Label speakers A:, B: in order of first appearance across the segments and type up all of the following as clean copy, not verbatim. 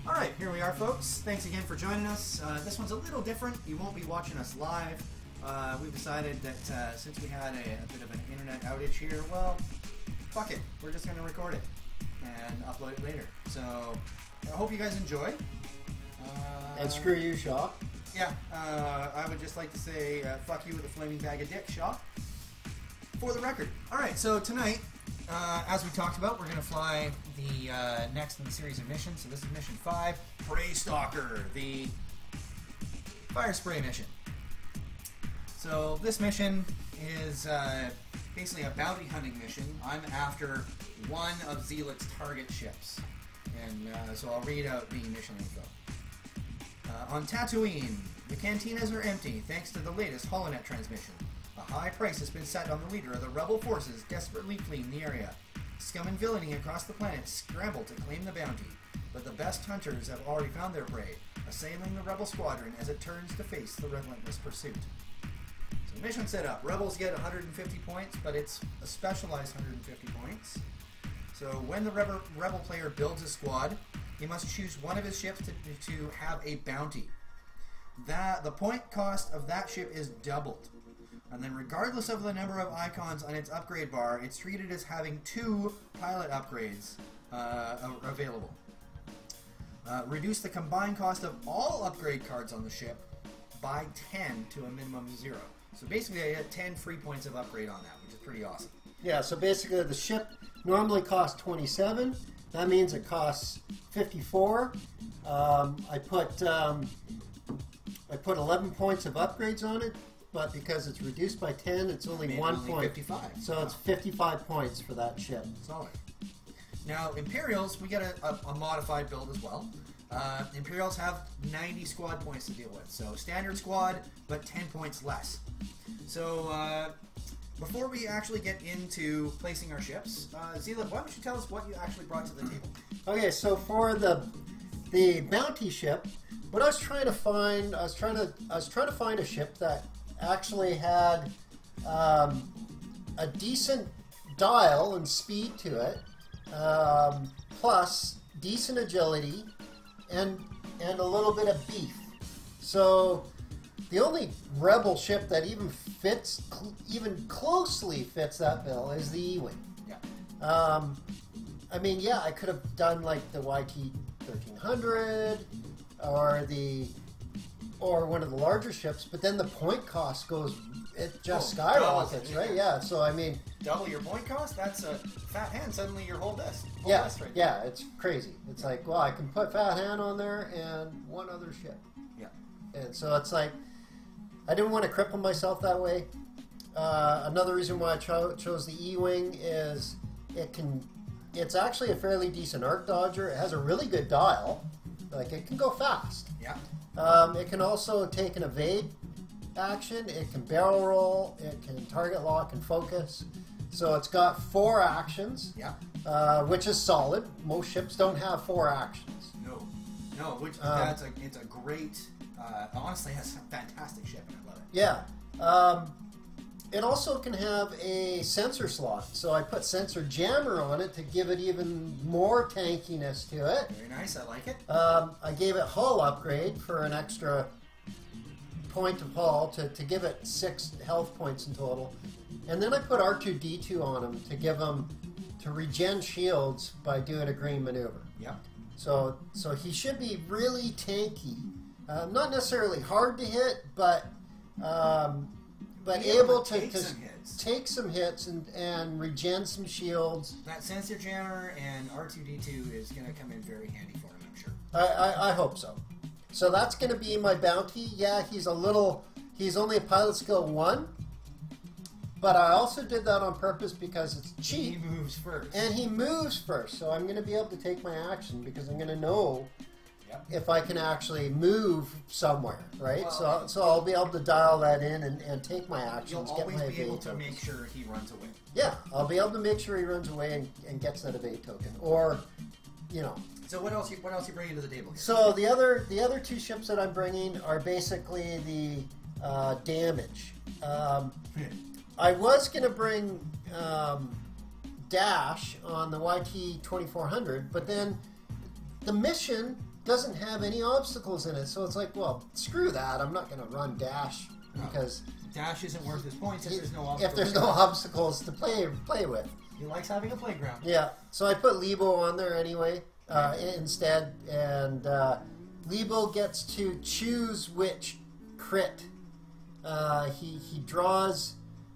A: Alright, here we are, folks. Thanks again for joining us. This one's a little different. You won't be watching us live. We've decided that since we had a bit of an internet outage here, well, fuck it. We're just going to record it and upload it later. So, I hope you guys enjoy.
B: And screw you, Shaw.
A: Yeah, I would just like to say fuck you with a flaming bag of dick, Shaw. For the record. Alright, so tonight, as we talked about, we're going to fly the next in the series of missions. So this is mission 5, Prey Stalker, the fire spray mission. So this mission is basically a bounty hunting mission. I'm after one of Zealot's target ships. And so I'll read out the mission info. On Tatooine, the cantinas are empty thanks to the latest Holonet transmission. A high price has been set on the leader of the rebel forces desperately fleeing the area. Scum and villainy across the planet scramble to claim the bounty, but the best hunters have already found their prey, assailing the rebel squadron as it turns to face the relentless pursuit. So mission setup. Rebels get 150 points, but it's a specialized 150 points. So when the rebel player builds a squad, he must choose one of his ships to have a bounty. The point cost of that ship is doubled. And then regardless of the number of icons on its upgrade bar, it's treated as having 2 pilot upgrades available. Reduce the combined cost of all upgrade cards on the ship by 10 to a minimum of 0. So basically I get 10 free points of upgrade on that, which is pretty awesome.
B: Yeah, so basically the ship normally costs 27. That means it costs 54. I put 11 points of upgrades on it, but because it's reduced by 10, it's only 1 point.
A: 55.
B: So it's 55 points for that ship.
A: Solid. Now, Imperials, we get a modified build as well. Imperials have 90 squad points to deal with. So standard squad, but 10 points less. So before we actually get into placing our ships, Zealot, why don't you tell us what you actually brought to the table?
B: Okay, so for the bounty ship, what I was trying to find, I was trying to find a ship that actually had a decent dial and speed to it, plus decent agility and a little bit of beef. So the only rebel ship that even closely fits that bill is the E-Wing.
A: Yeah.
B: I mean, yeah, I could have done like the YT 1300 or one of the larger ships, but then the point cost skyrockets, right? Yeah, so I mean,
A: double your point cost? That's a Fat Hand. Suddenly your whole desk. Right
B: yeah, it's crazy. It's like, well, I can put Fat Hand on there and one other ship.
A: Yeah.
B: And so it's like, I didn't want to cripple myself that way. Another reason why I chose the E-Wing is it's actually a fairly decent arc dodger. It has a really good dial. Like, it can go fast.
A: Yeah.
B: It can also take an evade action. It can barrel roll. It can target lock and focus. So it's got 4 actions.
A: Yeah.
B: Which is solid. Most ships don't have 4 actions.
A: No. Which it's a great. Honestly, it's a fantastic ship, and I love it.
B: Yeah. It also can have a sensor slot, so I put sensor jammer on it to give it even more tankiness to it.
A: Very nice, I like it.
B: I gave it hull upgrade for an extra point of hull to give it 6 health points in total. And then I put R2-D2 on him to give him to regen shields by doing a green maneuver.
A: Yeah.
B: So he should be really tanky. Not necessarily hard to hit, but able to take some hits and regen some shields.
A: That sensor jammer and R2-D2 is going to come in very handy for him, I'm sure.
B: I hope so. So that's going to be my bounty. Yeah, he's only a pilot skill 1, but I also did that on purpose because it's cheap.
A: He moves first.
B: And he moves first, so I'm going to be able to take my action because I'm going to know if I can actually move somewhere, right? Well, so I'll be able to dial that in and take my actions.
A: You'll always be able to make sure he runs away.
B: Yeah, I'll be able to make sure he runs away and gets that evade token, or,
A: So what else you bringing to the table here?
B: So the other 2 ships that I'm bringing are basically the damage. I was going to bring Dash on the YT 2400, but then the mission doesn't have any obstacles in it. So it's like, well, screw that. I'm not going to run dash because
A: dash isn't worth his points if there's no obstacles.
B: If there's no obstacles to play with.
A: He likes having a playground.
B: Yeah. So I put Lebo on there anyway instead, and Lebo gets to choose which crit. He draws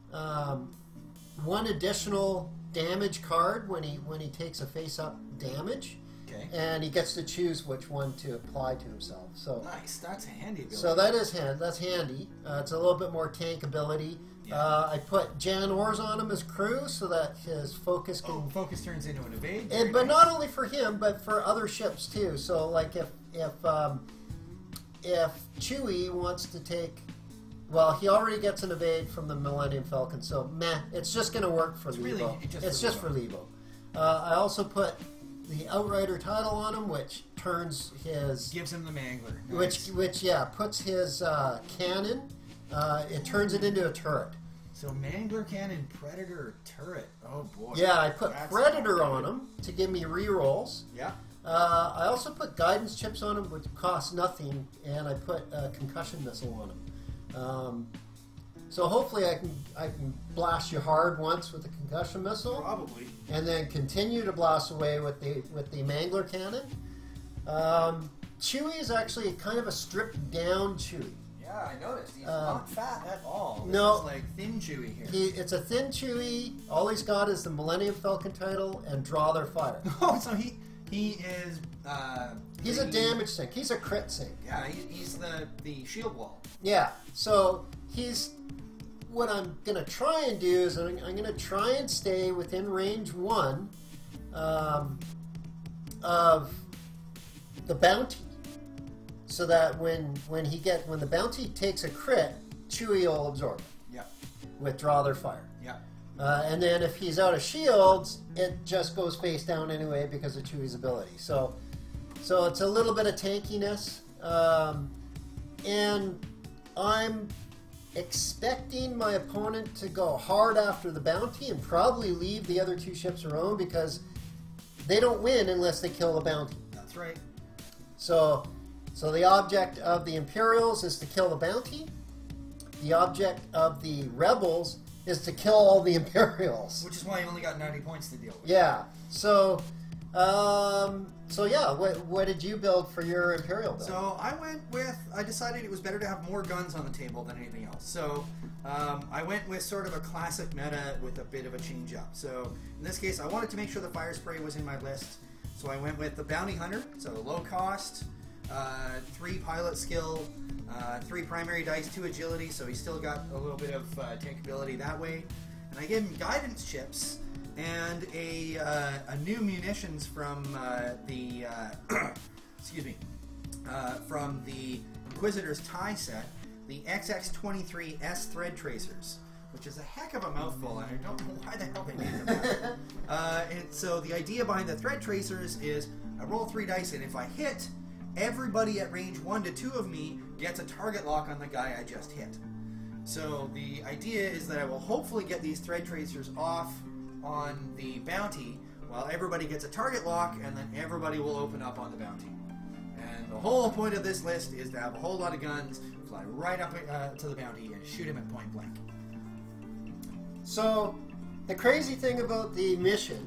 B: one additional damage card when he takes a face-up damage.
A: Okay.
B: And he gets to choose which one to apply to himself. So
A: nice, that's a handy ability.
B: So that's handy. It's a little bit more tank ability. Yeah. I put Jan Ors on him as crew so that his focus can...
A: focus turns into an evade.
B: But not only for him, but for other ships too. So like if Chewie wants to take... Well, he already gets an evade from the Millennium Falcon, so it's just going to work for Lebo. It's just for Lebo. I also put the Outrider title on him, which turns his...
A: Gives him the Mangler. Nice.
B: Which puts his cannon, it turns it into a turret.
A: So Mangler cannon, Predator, turret. Oh boy.
B: Yeah, I put Predator on him to give me rerolls.
A: Yeah.
B: I also put guidance chips on him, which cost nothing, and I put a concussion missile on him. So hopefully I can blast you hard once with the concussion missile.
A: Probably.
B: And then continue to blast away with the Mangler cannon. Chewie is actually kind of a stripped down Chewie.
A: Yeah, I noticed. He's not fat at all. This is like thin Chewie here.
B: It's a thin Chewie. All he's got is the Millennium Falcon title and draw their fire.
A: Oh, so he is...
B: he's a damage sink. He's a crit sink.
A: Yeah, he's the shield wall.
B: Yeah, so what I'm going to try and do is I'm going to try and stay within range 1 of the bounty, so that when the bounty takes a crit, Chewie will absorb it.
A: Yeah.
B: Withdraw their fire.
A: Yeah.
B: And then if he's out of shields, it just goes face down anyway because of Chewie's ability. So it's a little bit of tankiness, and I'm expecting my opponent to go hard after the bounty and probably leave the other two ships alone because they don't win unless they kill the bounty.
A: That's right.
B: So the object of the Imperials is to kill the bounty. The object of the Rebels is to kill all the Imperials.
A: Which is why you only got 90 points to deal with.
B: Yeah. So yeah, what did you build for your Imperial build?
A: So I decided it was better to have more guns on the table than anything else. So I went with sort of a classic meta with a bit of a change up. So in this case, I wanted to make sure the fire spray was in my list. So I went with the Bounty Hunter, so low cost, 3 pilot skill, 3 primary dice, 2 agility, so he still got a little bit of tankability that way. And I gave him guidance chips and a new munitions from the from the Inquisitor's tie set, the XX-23S thread tracers, which is a heck of a mouthful, and I don't know why the hell they named them that. And so the idea behind the thread tracers is I roll 3 dice, and if I hit, everybody at range 1 to 2 of me gets a target lock on the guy I just hit. So the idea is that I will hopefully get these thread tracers off on the bounty while everybody gets a target lock, and then everybody will open up on the bounty. And the whole point of this list is to have a whole lot of guns, fly right up to the bounty and shoot him at point blank.
B: So the crazy thing about the mission,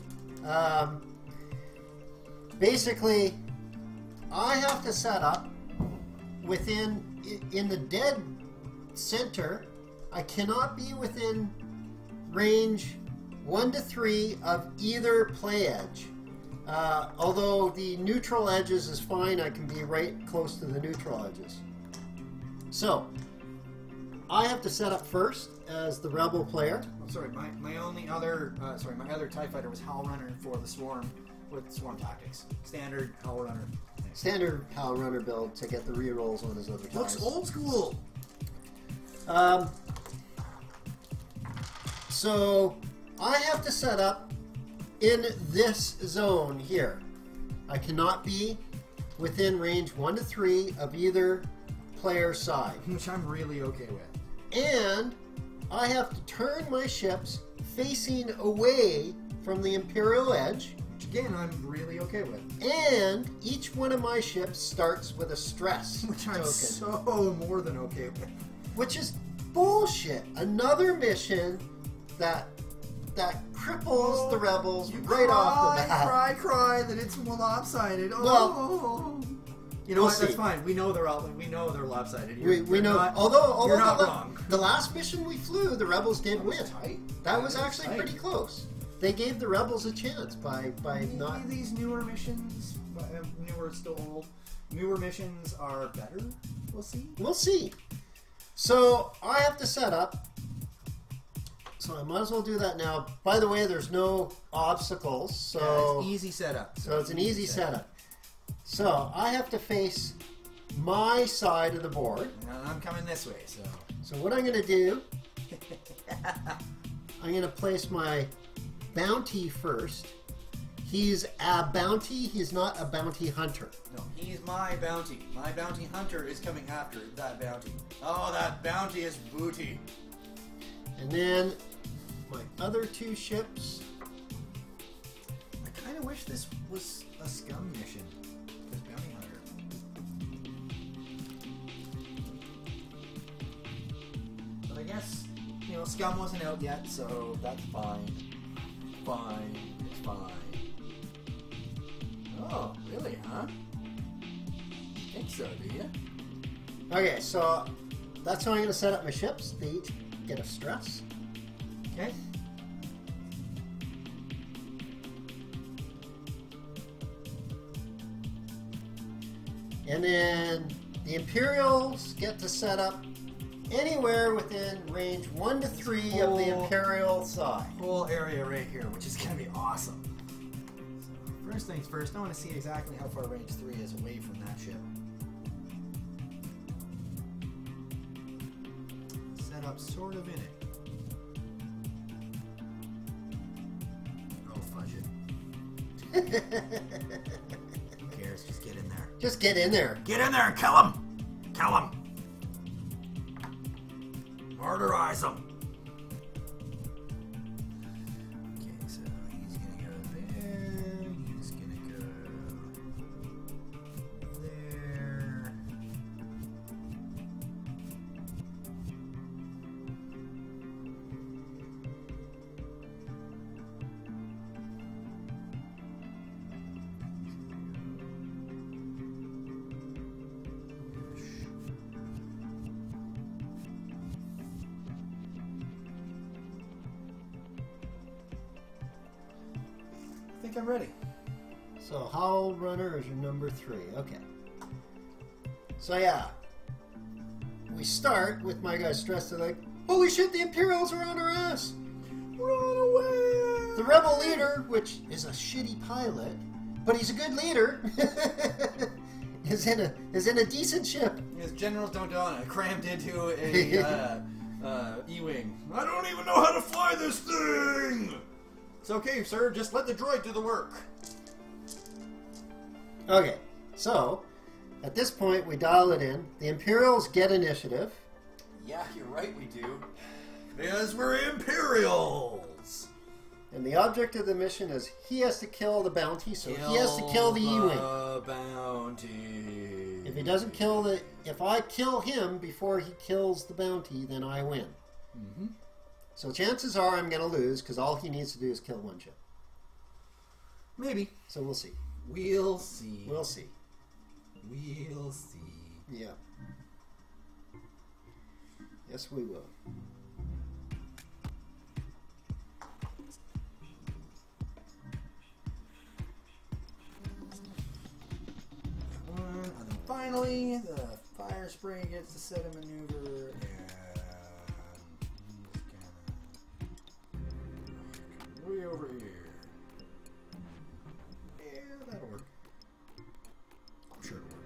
B: basically, I have to set up in the dead center. I cannot be within range 1 to 3 of either play edge. Although the neutral edges is fine, I can be right close to the neutral edges. So I have to set up first as the rebel player.
A: Oh, sorry, my other TIE fighter was Howl Runner for the Swarm with Swarm Tactics. Standard Howl Runner.
B: Standard Howl Runner build to get the rerolls on his other TIEs.
A: Looks old school.
B: So I have to set up in this zone here. I cannot be within range 1 to 3 of either player's side.
A: Which I'm really okay with.
B: And I have to turn my ships facing away from the Imperial edge, which
A: again, I'm really okay with.
B: And each one of my ships starts with a stress
A: Which I'm
B: token,
A: so more than okay with.
B: which is bullshit. Another mission that cripples the rebels right off the bat.
A: Cry that it's lopsided. Oh.
B: Well,
A: you know
B: we'll
A: what? That's
B: see.
A: fine. We know they're lopsided.
B: We know.
A: Not,
B: although
A: you're not wrong.
B: the last mission we flew, the rebels did
A: That was
B: win.
A: tight.
B: That was
A: That was
B: actually
A: tight.
B: pretty close. They gave the rebels a chance by
A: Maybe
B: not.
A: these newer missions, newer still old. Newer missions are better. We'll see.
B: We'll see. So I have to set up. So I might as well do that now. By the way, there's no obstacles, so
A: Yeah, it's easy setup.
B: so it's an easy setup. So I have to face my side of the board.
A: And I'm coming this way, so.
B: So what I'm going to do, I'm going to place my bounty first. He's a bounty. He's not a bounty hunter.
A: No, he's my bounty. My bounty hunter is coming after that bounty. Oh, that bounty is booty.
B: And then my other two ships.
A: I kind of wish this was a scum mission. This bounty hunter. But I guess, you know, scum wasn't out yet, so that's fine. Fine. It's fine. Oh, really, huh? Think so, do you?
B: Okay, so that's how I'm going to set up my ships. They each get a stress.
A: Okay.
B: And then the Imperials get to set up anywhere within range 1 to 3 of the Imperial side.
A: Whole area right here, which is going to be awesome. So, first things first, I want to see exactly how far range 3 is away from that ship. Set up sort of in it. Oh, fudge it. Who cares? Just get in there.
B: Just get in there.
A: Get in there and kill him! Kill him! Murderize him! Okay, so he's gonna go there. He's gonna go there. I think I'm ready.
B: So Howl Runner is your number 3. Okay. So yeah. We start with my guys stressed. They're like, holy shit, the Imperials are on our ass.
A: Run away!
B: The rebel leader, which is a shitty pilot, but he's a good leader, is in a decent ship.
A: His generals don't crammed into a E-wing. I don't even know how to fly this thing. It's okay, sir. Just let the droid do the work.
B: Okay, so at this point we dial it in. The Imperials get initiative.
A: Yeah, you're right. We do. Because we're Imperials.
B: And the object of the mission is he has to kill the bounty, so he has to kill the E-wing.
A: Bounty.
B: If he doesn't kill if I kill him before he kills the bounty, then I win.
A: Mm-hmm.
B: So chances are I'm going to lose because all he needs to do is kill one ship.
A: Maybe.
B: So we'll see.
A: We'll see.
B: We'll see.
A: We'll see.
B: Yeah. Yes, we will.
A: And then finally, the fire spray gets to set a maneuver, and he's gonna way over here. Yeah, that'll work. I'm sure it'll work.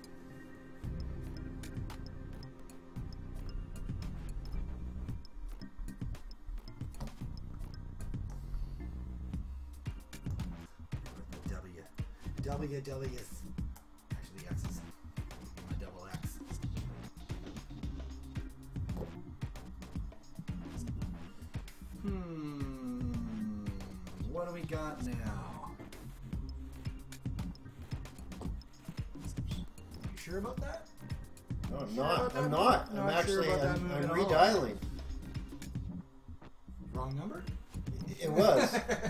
A: W. Actually, X is my double X. What do we got now? sure about that?
B: No, I'm
A: Sure
B: not.
A: about that
B: I'm
A: move?
B: not.
A: Not
B: I'm
A: sure
B: actually.
A: about that
B: I'm
A: move at all.
B: redialing.
A: Wrong number?
B: It was.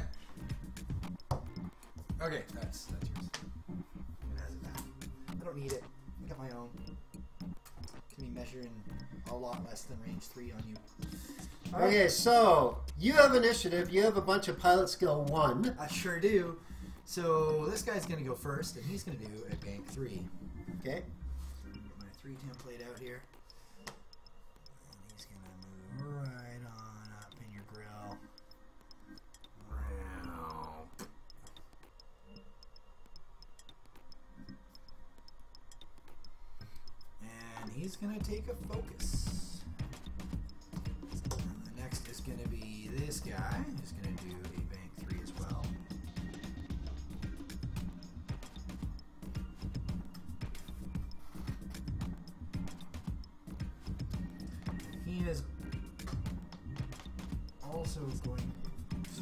A: Okay, that's yours. It has it back. I don't need it. I got my own. Can be measuring a lot less than range 3 on you. All right.
B: Okay, so you have initiative. You have a bunch of pilot skill 1.
A: I sure do. So this guy's going to go first, and he's going to do a bank 3.
B: Okay.
A: Get my 3 template out here. And he's going to move right on up in your grill. And he's going to take a focus. Next is going to be this guy, who's going to do a bank 3 as well. He is also going to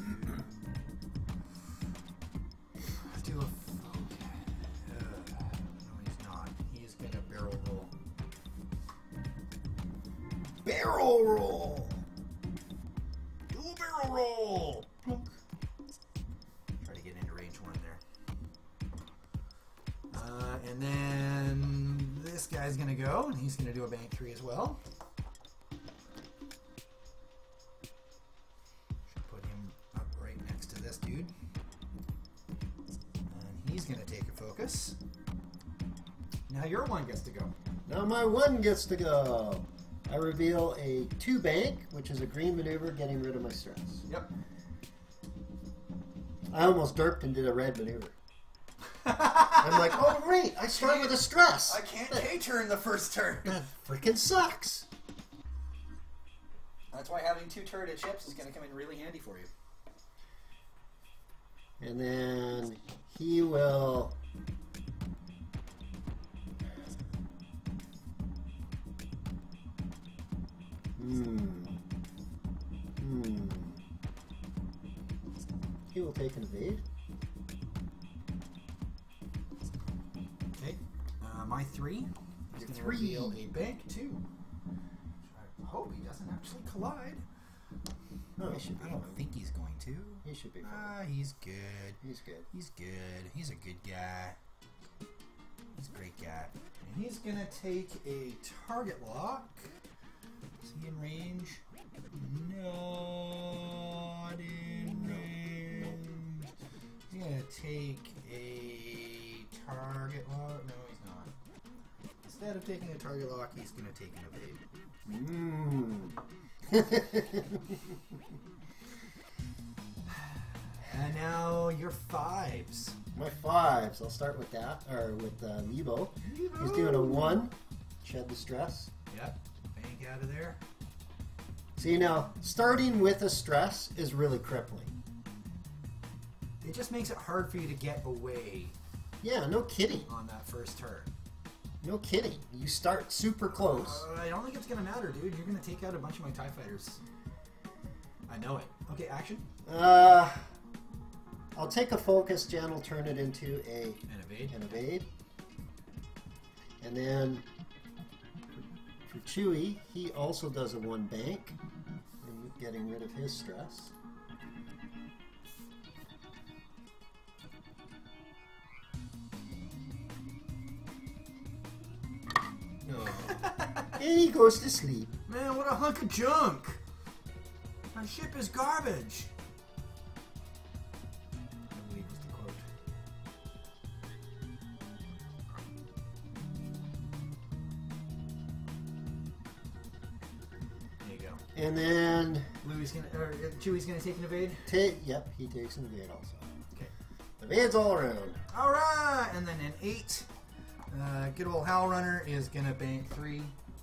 A: do a focus. No, he's not. He's going to barrel roll. Barrel roll! Do a barrel roll! Plunk. Try to get into range 1 there. And then this guy's going to go, and he's going to do a bank 3 as well. Should put him up right next to this dude. And he's going to take a focus. Now your one gets to go.
B: Now my 1 gets to go. I reveal a 2 bank, which is a green maneuver, getting rid of my stress.
A: Yep.
B: I almost derped and did a red maneuver. I'm like, oh great, I start with a stress.
A: I can't K-turn the first turn.
B: That freaking sucks.
A: That's why having 2 turreted ships is going to come in really handy for you.
B: And then he will... He will take an evade.
A: Okay. My 3 is
B: Your
A: going to
B: 3.
A: reveal a bank 2. I hope he doesn't actually collide.
B: No, he should be
A: I don't
B: fine.
A: think he's going to.
B: He should be fine.
A: He's good.
B: He's good.
A: He's good. He's a good guy. He's a great guy. And he's going to take a target lock. Is he in range? Not in range. He's going to take a target lock. No, he's not. Instead of taking a target lock, he's going to take an evade. And now your 5s.
B: My 5s. I'll start with that, or with Lebo. He's doing a 1. Shed the stress.
A: Yep. Bank out of there.
B: See, now, starting with a stress is really crippling.
A: It just makes it hard for you to get away
B: Yeah, no kidding.
A: on that first turn.
B: No kidding. You start super close.
A: I don't think it's going to matter, dude. You're going to take out a bunch of my TIE fighters. I know it. Okay, action.
B: I'll take a focus gen, will turn it into
A: An evade.
B: an evade. And then for Chewie, he also does a 1 bank, getting rid of his stress.
A: No.
B: And he goes to sleep.
A: Man, what a hunk of junk. My ship is garbage. I believe was the quote. There you go.
B: And then,
A: Chewie's gonna take an evade.
B: yep, he takes an evade also.
A: Okay.
B: Evades all around.
A: All right, and then an 8. Good old Howl Runner is gonna bank 3.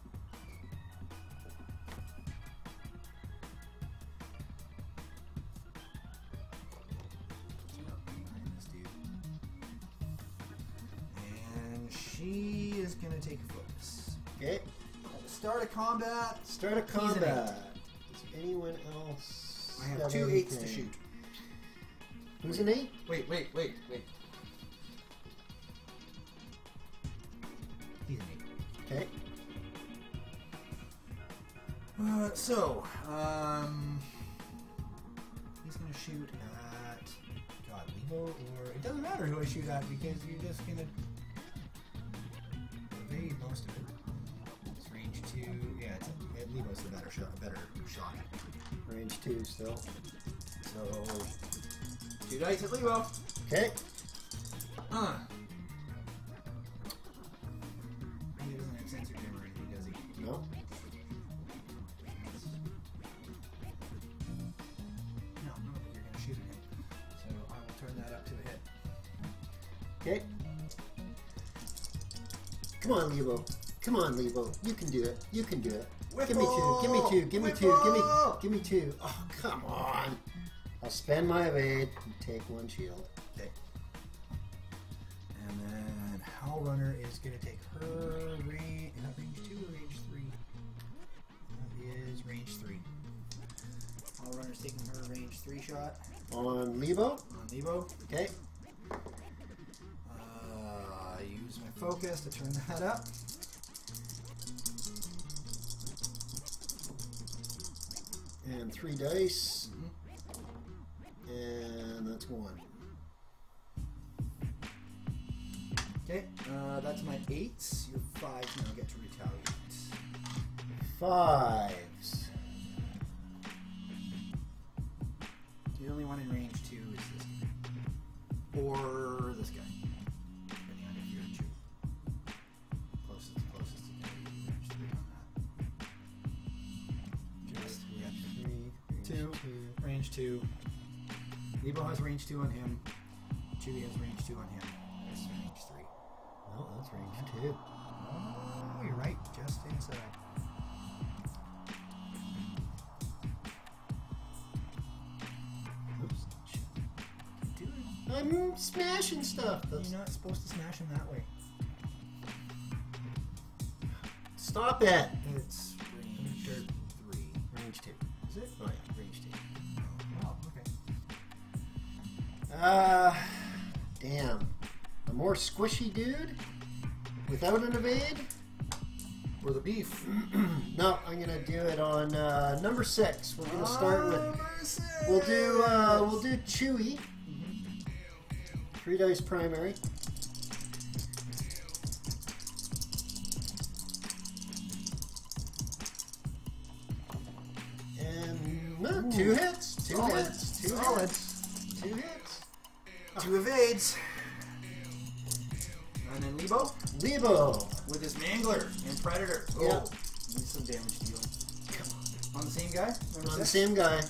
A: And she is gonna take a focus.
B: Okay,
A: At the start of combat,
B: start a
A: He's an
B: combat. Does anyone else
A: I have
B: have
A: 2 8s to
B: anything?
A: shoot.
B: Who's an 8?
A: Wait. He's an 8.
B: Okay.
A: He's going to shoot at God, Levo, or it doesn't matter who I shoot at because you're just going to evade most of it. It's range 2. Yeah, Levo's the better shot.
B: Range 2 still.
A: So 2 dice at Levo.
B: Okay.
A: He doesn't have sensor jam or anything, does he?
B: No.
A: No, but you're going to shoot at him. So I will turn that up to a hit.
B: Okay. Come on, Levo. Come on, Levo. You can do it. You can do it. Give me 2. Give me 2. Give me 2. Give me 2. Oh, come on. I'll spend my evade and take 1 shield.
A: Okay. And then Howl Runner is going to take her range. Not range 2 or range 3? That is range 3. Howl Runner's taking her range 3 shot.
B: On Levo.
A: On Levo.
B: Okay.
A: Use my focus to turn that up.
B: And 3 dice. And that's 1.
A: Okay, that's my 8s. Your 5s now get to retaliate.
B: 5s.
A: The only one in range 2 is this guy. Or this guy. Depending on if you're a 2. Closest is going to be range 3 on that. Just, we have 2. Range 2. Levo has range 2 on him. Chewie has range 2 on him. This is range 3.
B: No, that's range 2.
A: Oh, you're right. Just inside.
B: Oops.
A: Dude,
B: I'm smashing stuff.
A: you're not supposed to smash him that way.
B: Stop it.
A: It's range 3.
B: Range 2.
A: Is it?
B: Oh yeah, range 2.
A: Oh, okay.
B: Damn. A more squishy dude without an evade?
A: For the beef.
B: No, I'm gonna do it on number 6. We're gonna start with.
A: Number 6.
B: We'll do Chewie. 3 dice primary. And no, 2 hits. 2
A: Solid.
B: hits. 2
A: Solid.
B: hits. 2 hits.
A: 2 evades. And then Levo
B: Levo.
A: with his Mangler and Predator. Oh,
B: Yeah.
A: needs some damage dealing. On the same guy? Number
B: On the
A: 6?
B: same guy.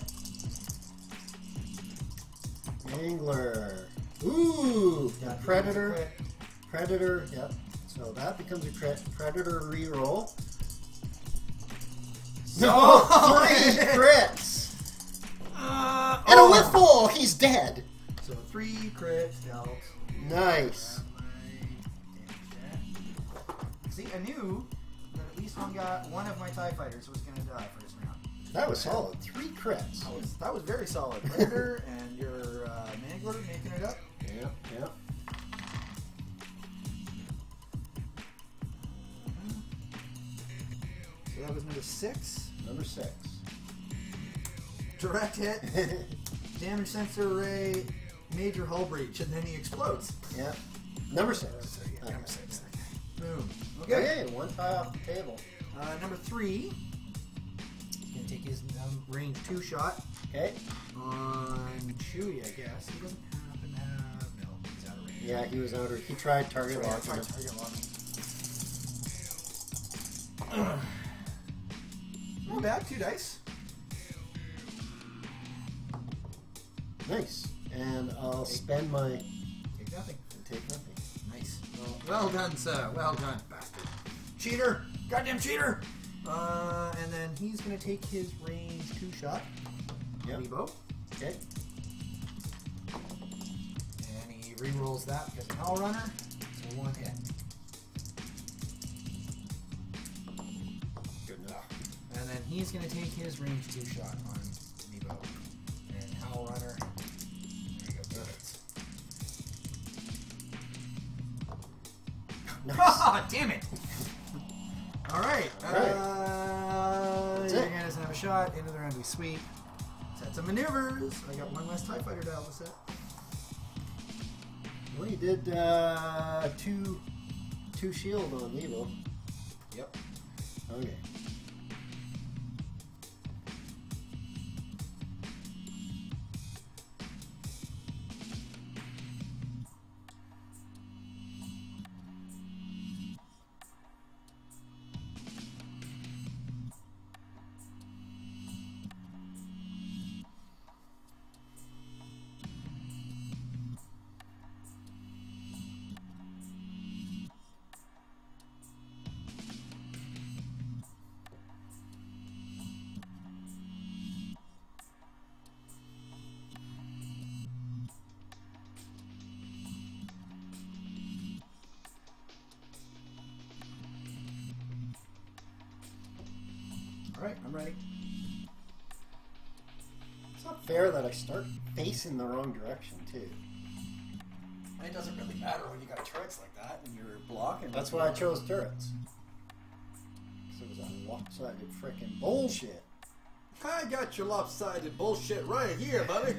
B: Angler. Ooh.
A: Yeah,
B: Predator.
A: crit.
B: Predator. Yep. So that becomes a crit. Predator reroll. No! 3 crits! And a whiffle! He's dead!
A: So 3 crits dealt.
B: Nice.
A: See, I knew that at least one of my TIE fighters was going to die first round.
B: That was solid. 3 crits.
A: That was very solid. Predator and your Mangler making it up.
B: Yep, yep.
A: So that was number 6.
B: Number 6.
A: Direct hit, damage sensor array, major hull breach, and then he explodes.
B: Yep. Number 6.
A: So, yeah,
B: Okay.
A: number 6. Boom. Okay.
B: Okay, 1 tie off the table.
A: Number 3. He's going to take his range 2 shot
B: Okay.
A: on Chewie, I guess. He doesn't happen to have... No, he's out of range.
B: Yeah, he was out. He tried target
A: Sorry, I
B: locking.
A: tried
B: him.
A: target locking. Not bad, 2 dice.
B: Nice. And I'll spend my...
A: Take nothing.
B: Take nothing.
A: Nice. Well done, sir. Well done, bastard. Cheater! Goddamn cheater! And then he's going to take his range 2 shot.
B: Yep.
A: Levo.
B: Okay.
A: And he re-rolls that because of Howl Runner. So 1 hit.
B: Good enough.
A: And then he's going to take his range 2 shot on Levo. And Howl Runner. There you go. 2 hits.
B: Nice.
A: Ah, damn it! All right.
B: That's
A: Your
B: it.
A: guy doesn't have a shot. Into the round we sweep. Sets of maneuvers. I got one less TIE fighter dial to set.
B: Well, you did two shield on Evo.
A: Yep.
B: Okay.
A: All right, I'm ready.
B: It's not fair that I start facing the wrong direction too.
A: It doesn't really matter when you got turrets like that and you're blocking.
B: That's why I chose turrets. Because it was a lopsided frickin' bullshit.
C: I got your lopsided bullshit right here, buddy.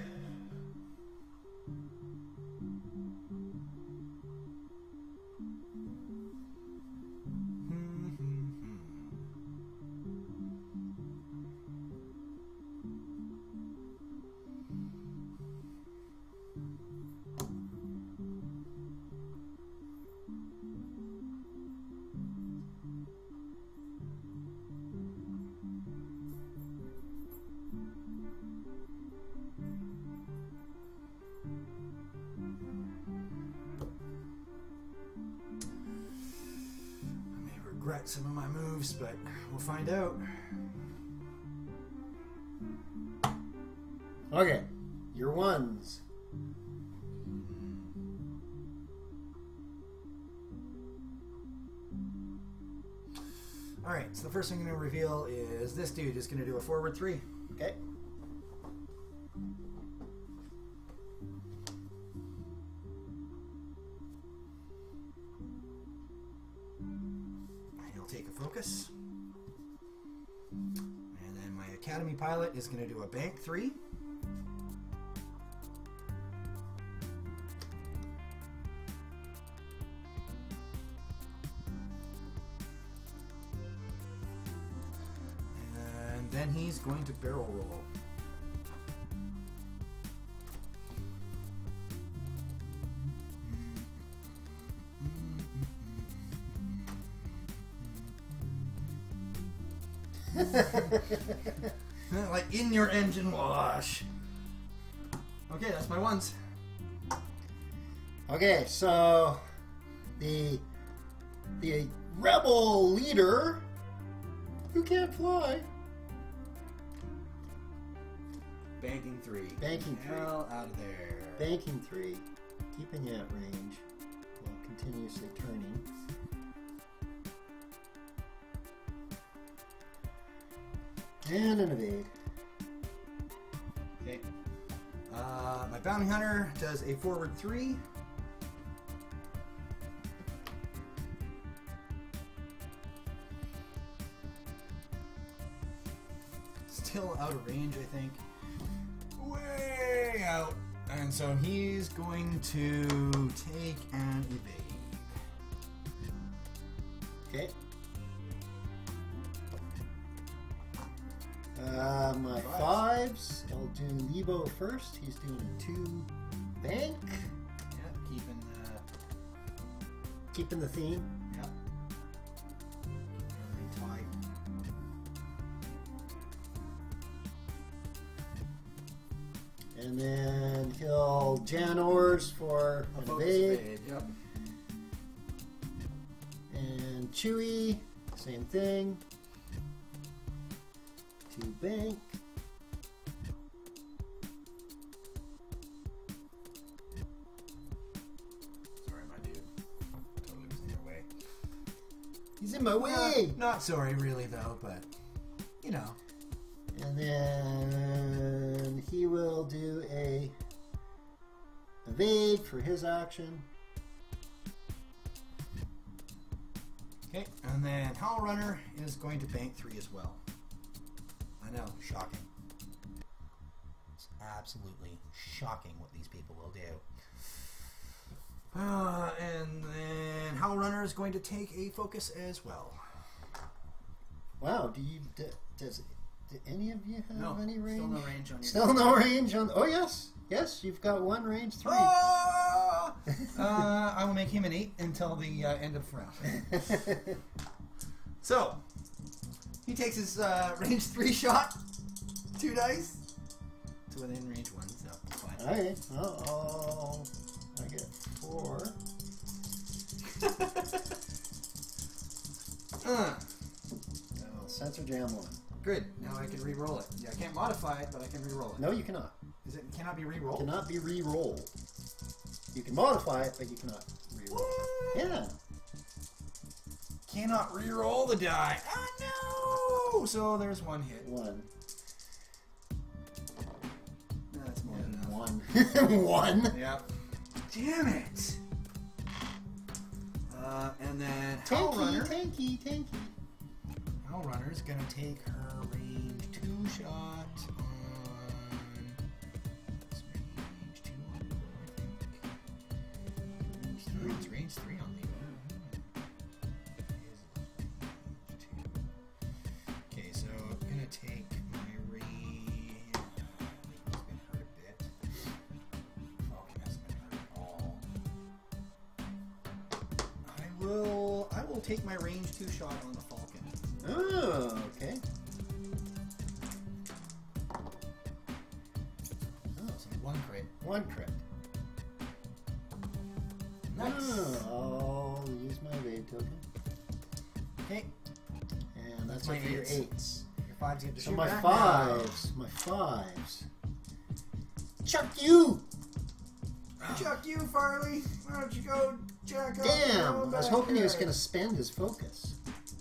A: I may regret some of my moves, but we'll find out.
B: Okay, your ones.
A: All right, so the first thing I'm going to reveal is this dude is going to do a forward 3.
B: Okay.
A: He'll take a focus. And then my Academy pilot is going to do a bank 3. And then he's going to barrel roll. Like in your engine wash. Okay, that's my ones.
B: Okay, so the rebel leader who can't fly.
A: Banking 3.
B: Banking 3.
A: Hell out of there.
B: Banking 3, keeping you at range while continuously turning. And an evade.
A: Okay. My bounty hunter does a forward 3. Still out of range, I think. Way out. And so he's going to take an evade.
B: Okay. My fives. I'll do Lebo first. He's doing a 2 bank.
A: Yep,
B: Keeping the theme.
A: Yep. Very tight.
B: And then he'll Jan Ors for
A: A
B: an
A: focus
B: evade.
A: evade. Yep.
B: And Chewie, same thing. 2 bank.
A: Sorry, my dude. Totally was in your way.
B: He's in my way.
A: Not sorry, really, though, but, you know.
B: And then he will do a evade for his action.
A: Okay, and then Howl Runner is going to bank 3 as well. I know, shocking. It's absolutely shocking what these people will do. And then Howl Runner is going to take a focus as well.
B: Wow, does any of you have any range?
A: Still no range on you.
B: Still no range on. Oh yes, yes, you've got 1 range 3.
A: Oh! I will make him an 8 until the end of the round. So he takes his range 3 shot, 2 dice. It's within range 1, so it's fine.
B: All right. Oh, I get 4. Oh, sensor jam 1.
A: Good. Now I can re-roll it. Yeah, I can't modify it, but I can re-roll it.
B: No, you cannot.
A: It cannot be re-rolled?
B: Cannot be re-rolled. You can modify it, but you cannot re-roll. Yeah.
A: Cannot re-roll the die. Oh no! So there's 1 hit.
B: 1.
A: That's more than
B: Yeah,
A: enough.
B: 1. 1.
A: Yep. Damn it! And then Howl Runner.
B: Tanky.
A: Howl Runner is gonna take her range 2 shot on. It's range 2 on me, I think. It's range 3 on me. Okay, so I'm gonna take my range. It's gonna hurt a bit. Falcon hasn't been hurt at all. I will take my range 2 shot on the Falcon.
B: Oh, okay.
A: Oh, so 1 crit.
B: 1 crit.
A: Nice.
B: Oh, I'll use my evade token.
A: Okay.
B: And that's
A: My
B: it for your
A: 8s.
B: 8s.
A: Your 5s get to
B: So
A: shoot
B: my
A: back
B: 5s. My 5s. Chuck you!
A: now. Chuck you, Farley. Why don't you go jack up?
B: Damn! I was hoping he was going to spend his focus.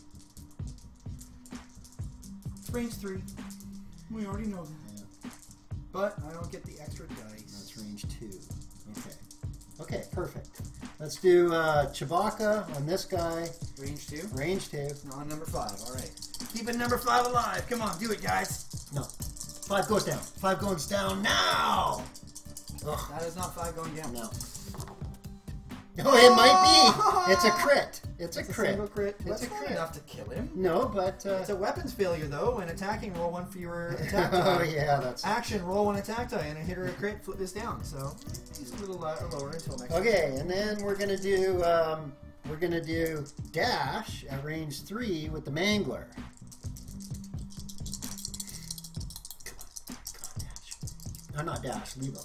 A: It's range 3. We already know that.
B: Yeah,
A: But I don't get the extra dice.
B: that's range 2. Okay. Okay, perfect. Let's do Chewbacca on this guy.
A: Range 2.
B: Range 2.
A: On number 5. All right. Keeping number 5 alive. Come on, do it, guys.
B: No. 5 goes down. 5 goes down now! Ugh.
A: That is not 5 going down.
B: No. Oh, it might be. It's a crit. It's a
A: It's a
B: crit.
A: single crit.
B: It's
A: That's
B: a
A: not
B: crit.
A: enough to kill him.
B: No, but.
A: It's a weapons failure, though. When attacking, roll 1 for your attack die.
B: Oh yeah, that's.
A: Action, roll 1 attack die, and a hit or a crit, flip this down. So he's a little lower until next.
B: Okay, and then we're gonna do dash at range 3 with the Mangler. Come on, dash. No, not dash. Levo.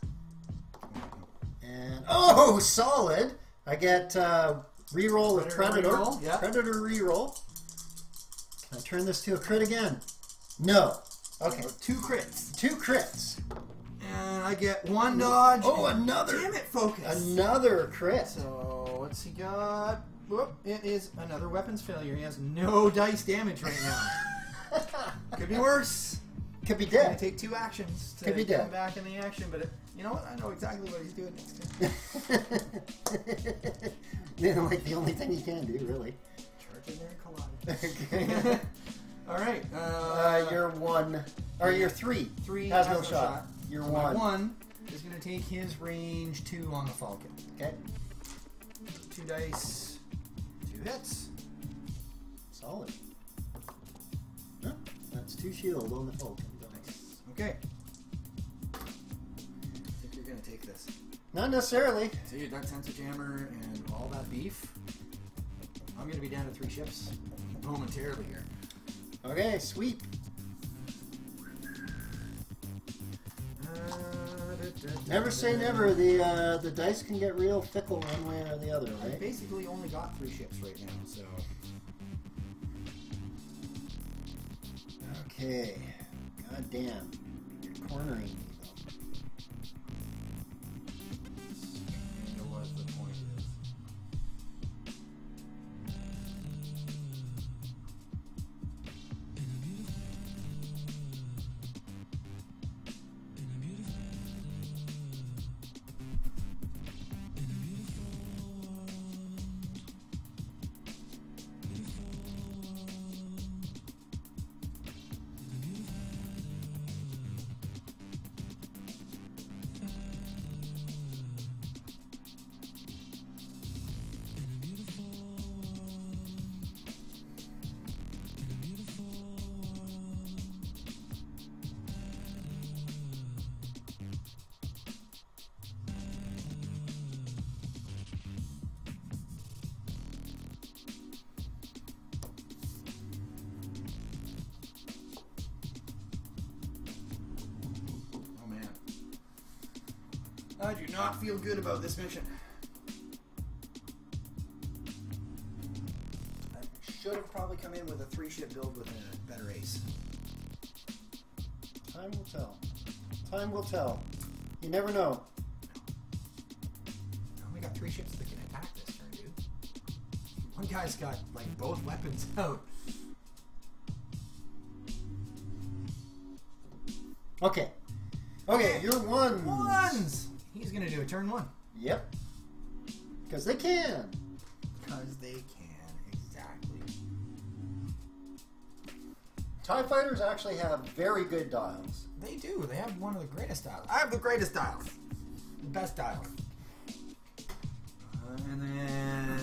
B: And oh, solid! I get reroll with
A: Predator
B: Predator.
A: reroll, yeah.
B: Predator reroll. Can I turn this to a crit again? No. Okay,
A: So 2 crits.
B: 2 crits.
A: And I get 1 dodge.
B: Oh,
A: and
B: another.
A: Damn it, focus.
B: Another crit.
A: So what's he got? Whoop, it is another weapons failure. He has no dice damage right now. Could be worse.
B: Could be
A: He's gonna
B: dead.
A: take 2 actions to
B: Could be
A: get him
B: dead.
A: back in the action, but you know what? I know exactly what he's doing next time.
B: Yeah, like the only thing you can do, really.
A: Charge in there and collide.
B: Okay.
A: All right.
B: You're 1, or you're 3.
A: 3
B: has no shot. You're
A: So my
B: 1.
A: 1 is going to take his range 2 on the Falcon.
B: Okay,
A: 2 dice, 2 hits.
B: solid. Huh? That's 2 shield on the Falcon.
A: Okay. I think you're going to take this.
B: Not necessarily.
A: See, that sensor jammer and all that beef. I'm going to be down to 3 ships momentarily here.
B: Okay, sweep. Never say never. The dice can get real fickle one way or the other,
A: I
B: right?
A: basically only got 3 ships right now, so.
B: Okay. God damn. You're cornering me,
A: You know what the point is. I do not feel good about this mission. I should have probably come in with a 3-ship build with a better ace.
B: Time will tell. Time will tell. You never know.
A: I only got 3 ships that can attack this turn, dude. One guy's got, like, both weapons out.
B: Okay. Okay, you're one.
A: Ones! He's gonna do a turn 1.
B: Yep. Because they can.
A: Because they can, exactly.
B: TIE fighters actually have very good dials.
A: They do. They have one of the greatest dials. I have the greatest dials. The best dials. And then...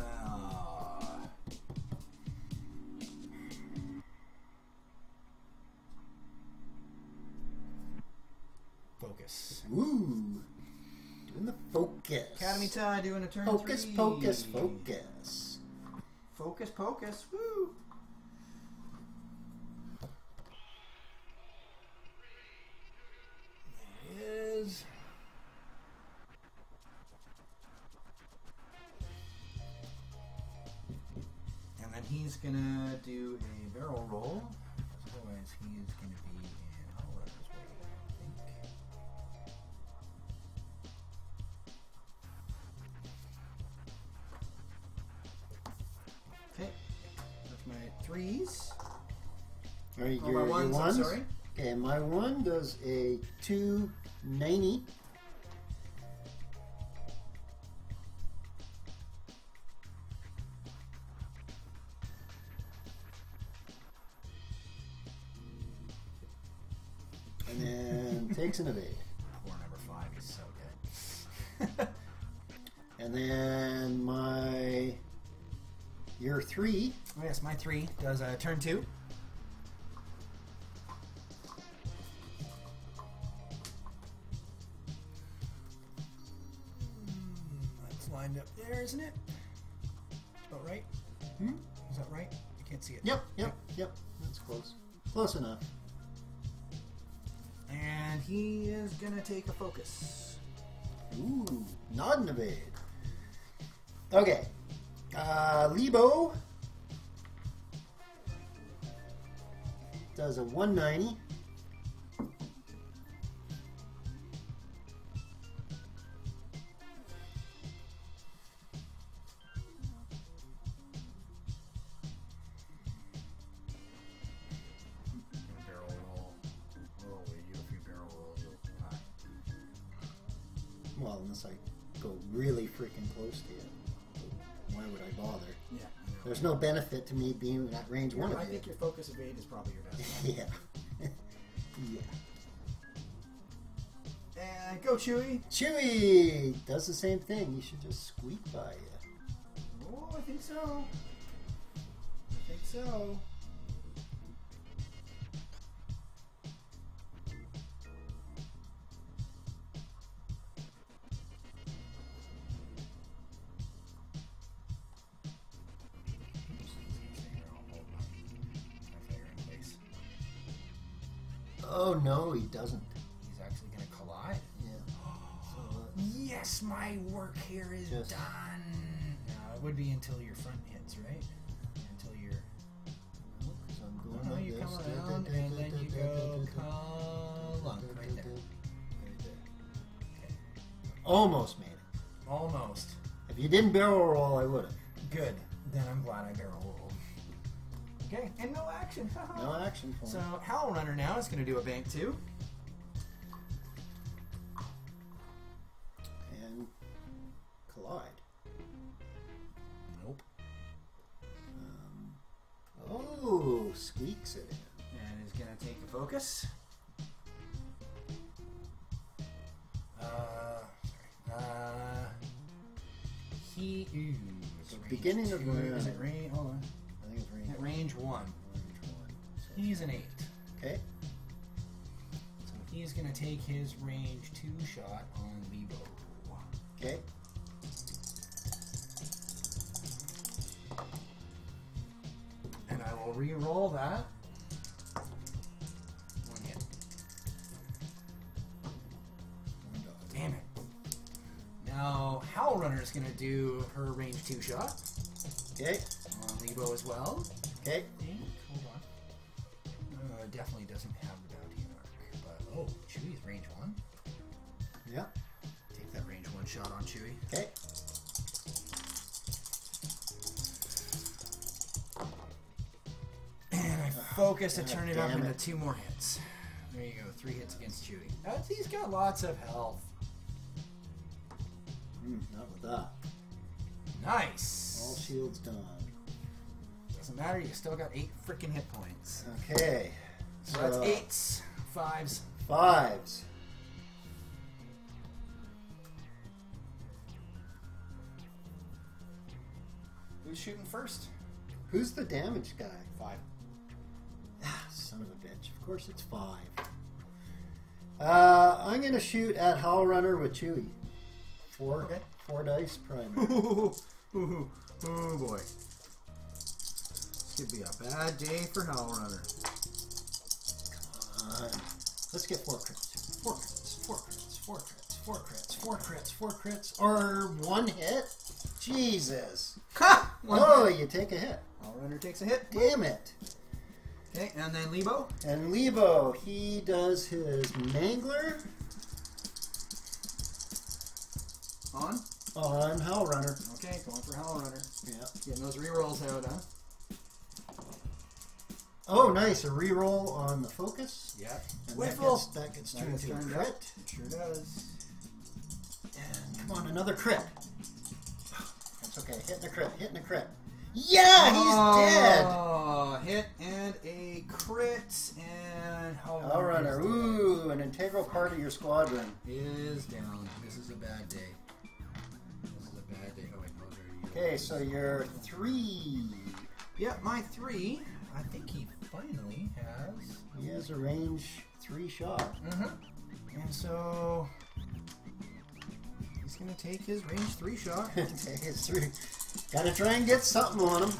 A: focus.
B: Ooh. Doing the focus.
A: Academy tie doing a turn
B: Focus,
A: 3.
B: focus, focus.
A: Focus, focus. Woo! There it is. And then he's gonna do a barrel roll. Otherwise, he is gonna be in Holler's way, I think. Okay, that's my 3s.
B: All right,
A: Oh,
B: your
A: my ones, I'm
B: ones.
A: sorry.
B: Okay, my one does a 290. And then takes an evade.
A: Poor number 5, he's so good.
B: And then your 3
A: Oh yes, my 3 does turn 2. That's lined up there, isn't it? About right?
B: Hmm?
A: Is that right? I can't see it.
B: Yep. That's close. Close enough.
A: And he is gonna take a focus.
B: Ooh, nod and evade. Okay. Lebo does a 190.
A: Barrel roll. Oh, you a few barrel rolls.
B: Well, unless I go really freaking close to you. Why would I bother?
A: Yeah.
B: There's no benefit to me being at range one
A: I
B: of you.
A: think your focus evade is probably your best.
B: Yeah. Yeah.
A: And go Chewie.
B: Chewie does the same thing. You should just squeak by you.
A: Oh, I think so. I think so.
B: Oh no, he doesn't.
A: He's actually going to collide.
B: Yeah.
A: Yes, my work here is
B: Just-
A: done. No, it would be until your front hits, right? Until you're...
B: So I'm going
A: No,
B: like
A: you
B: this.
A: come around and then you go clunk right there. Right there. Okay.
B: Almost made it.
A: Almost.
B: If you didn't barrel roll, I would have.
A: Good. Then I'm glad I barrel rolled. Okay, and no action.
B: No action for
A: So
B: him.
A: Howl Runner now is going to do a bank 2.
B: And collide.
A: Nope.
B: Oh, squeaks it in.
A: And is going to take a focus. He ooh, it's
B: So
A: range
B: beginning of
A: 2.
B: round.
A: Is it range? Hold on.
B: I think it's range.
A: At range 1.
B: Range one. So-
A: He's an 8.
B: Okay.
A: So he's going to take his range 2 shot on Lebo.
B: Okay.
A: And I will re-roll that. 1 hit. Damn it. Howl Runner is going to do her range 2 shot.
B: Okay.
A: On Lebo as well.
B: Okay.
A: And, hold on. It definitely doesn't have the bounty arc. But, oh, Chewie's range 1.
B: Yeah.
A: Take that range 1 shot on Chewie.
B: Okay.
A: And I focus to turn it up
B: damn
A: into
B: it.
A: 2 more hits. There you go, 3 hits against Chewie. He's got lots of health.
B: Not with that.
A: Nice.
B: All shields done.
A: Doesn't matter, you still got 8 freaking hit points.
B: Okay.
A: So that's 8s, 5s.
B: 5s.
A: Who's shooting first?
B: Who's the damage guy?
A: 5.
B: Son of a bitch. Of course it's 5. I'm going to shoot at Howl Runner with Chewie. 4.
A: Okay.
B: 4 dice primary.
A: Oh boy. This could be a bad day for Howl Runner.
B: Come on. Let's get 4 crits. 4 crits. 4 crits. 4 crits. 4 crits. 4 crits. 4 crits. Or 1 hit? Jesus.
A: Ha!
B: Oh, you take a hit.
A: Howl Runner takes a hit.
B: Damn it.
A: Okay, and then Lebo.
B: And Lebo, he does his Mangler on Howl Runner.
A: Okay, going for Howl Runner.
B: Yeah.
A: Getting those rerolls out, huh?
B: Oh, nice. A reroll on the focus.
A: Yeah.
B: And
A: Whiffle.
B: that gets
A: That
B: turned
A: gets
B: into a
A: turned
B: crit.
A: up. It sure does.
B: And come on, another crit. That's okay. Hitting a crit. Hitting a crit. Yeah, he's dead.
A: Oh, hit and a crit and
B: Howl Runner. Ooh, an integral part of your squadron.
A: Is down. This is a bad day. This is a bad day. Oh wait, those are you.
B: Okay, so you're 3.
A: Yeah, my 3. I think he finally has.
B: He has a range 3 shot.
A: And so he's gonna take his range 3 shot.
B: Take his 3. Gotta try and get something on him.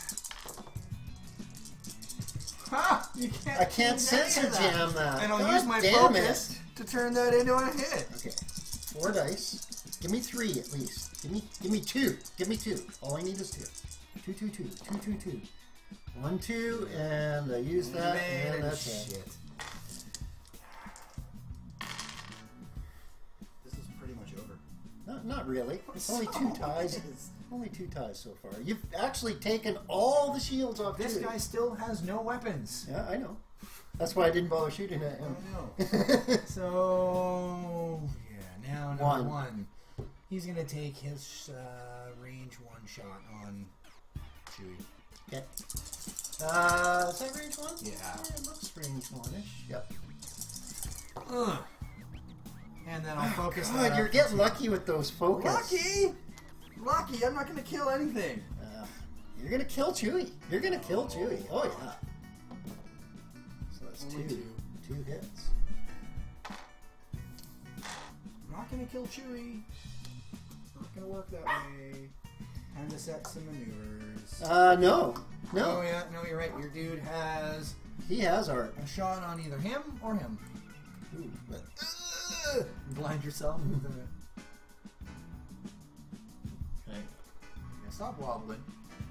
A: Ha! You can't.
B: I can't
A: use any
B: sensor
A: of that.
B: jam that.
A: And I'll
B: God
A: use my
B: damn
A: focus to turn that into a hit.
B: Okay, 4 dice. Give me 3 at least. Give me 2. Give me 2. All I need is 2. 2, 2, 2. 2, 2, 2. 1, 2, and I use that,
A: Man,
B: and that's
A: shit.
B: it.
A: This is pretty much over.
B: Not really. It's only
A: So
B: 2 ties.
A: it is.
B: Only 2 ties so far. You've actually taken all the shields off.
A: This
B: too.
A: guy still has no weapons.
B: Yeah, I know. That's why I didn't bother shooting at
A: I
B: him.
A: know. So yeah, now number 1. He's gonna take his range 1 shot on Chewie.
B: Okay. Is that range 1?
A: Yeah.
B: It looks range 1-ish. Yep.
A: And then I'll focus.
B: God,
A: that
B: you're
A: up
B: getting
A: to-
B: lucky with those focus.
A: Lucky! I'm not gonna kill anything.
B: You're gonna kill Chewie. You're gonna kill Chewie. Oh yeah. So that's
A: Only
B: 2.
A: 2.
B: 2 hits.
A: I'm not gonna kill Chewie. Not gonna work that way. Time to set some maneuvers.
B: No.
A: Oh yeah, no, you're right. Your dude has
B: He has art.
A: a shot on either him or him.
B: Ooh, but
A: Blind yourself with a.
B: okay.
A: Yeah, stop wobbling.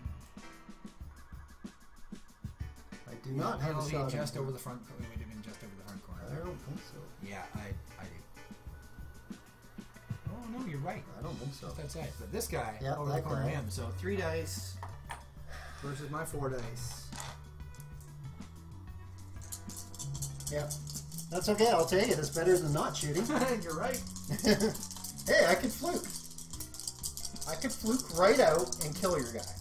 B: I do not have a
A: It'll
B: shot.
A: be just
B: on
A: over the front. It would have been just over the front corner.
B: I don't think so.
A: Yeah, I do. Oh no, you're right.
B: I don't think so.
A: That's right. But this guy
B: Yeah,
A: over the
B: that
A: corner
B: guy.
A: of him. So 3 dice versus my 4 dice.
B: Yeah. That's okay. I'll take it. It's better than not shooting.
A: You're right.
B: Hey, I could fluke. I could fluke right out and kill your guy.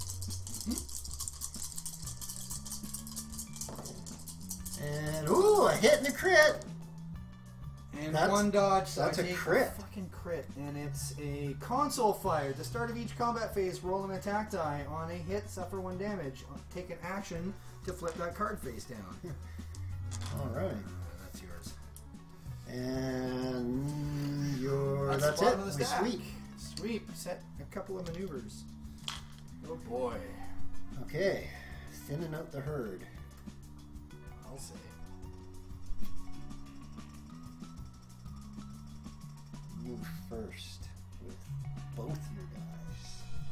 B: And ooh, a hit and a crit.
A: And
B: That's-
A: 1 dodge. So
B: that's
A: I
B: a
A: take
B: crit.
A: Fucking crit. And it's a console fire. At the start of each combat phase, roll an attack die. On a hit, suffer 1 damage. Take an action to flip that card face down.
B: All right.
A: That's yours.
B: And your
A: That's
B: that's
A: the
B: it.
A: bottom of the
B: We
A: stack.
B: sweep.
A: Sweep. Set a couple of maneuvers. Oh boy.
B: Okay. Thinning out the herd.
A: I'll say.
B: Move first with both your guys.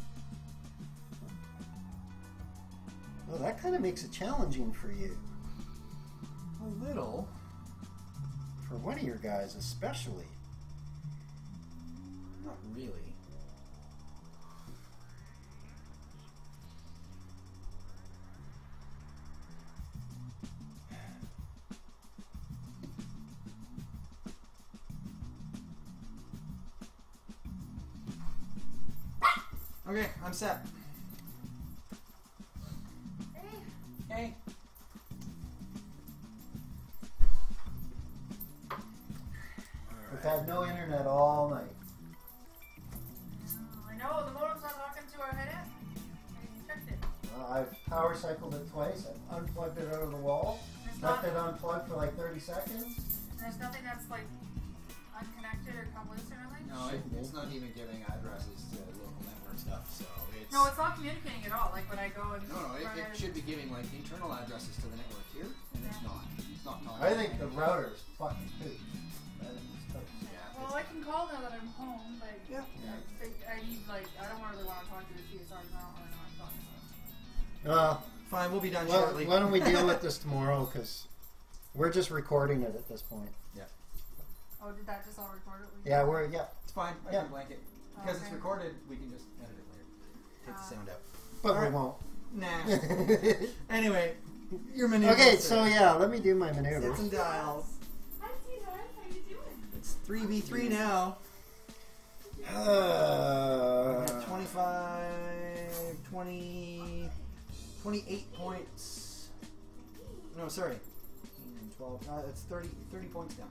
B: Well, that kind of makes it challenging for you.
A: A little.
B: For one of your guys, especially.
A: Not really. Okay, I'm set. Hey.
B: We've had no internet all night.
D: I know, the modem's not talking to our head. I checked it.
B: I've power cycled it twice. I've unplugged it out of the wall. Left it unplugged for like 30 seconds.
D: There's nothing that's like unconnected or come loose or anything?
A: No, it's not even giving addresses to local network stuff, so it's...
D: No, it's not communicating at all. Like when I go and...
A: No, it should be giving like internal addresses to the network here, and it's not. It's not talking.
B: I think the router's fucking poop. I think it's toast.
A: Yeah.
D: Well, I can call now that I'm home, but
A: Yeah.
D: I need like, I don't really want to talk to the CSR now or not talking about it.
A: Fine, we'll be done
B: Well,
A: shortly.
B: why don't we deal with this tomorrow? Because we're just recording it at this point.
D: Oh, did that just all record it?
B: Yeah,
A: It's fine. I
B: Yeah.
A: can blank it. Because it's
D: Okay.
A: recorded, we can just edit it later. Take the sound out.
B: but we
A: Alright.
B: won't.
A: Nah. Anyway, your maneuvers.
B: Okay, so yeah, let me do my maneuvers.
A: Sits and dials.
D: Hi, sweetheart. How you doing?
A: It's 3v3 now.
B: Uh,
A: 25, 20, 28 points. No, sorry. 12. It's 30 points down.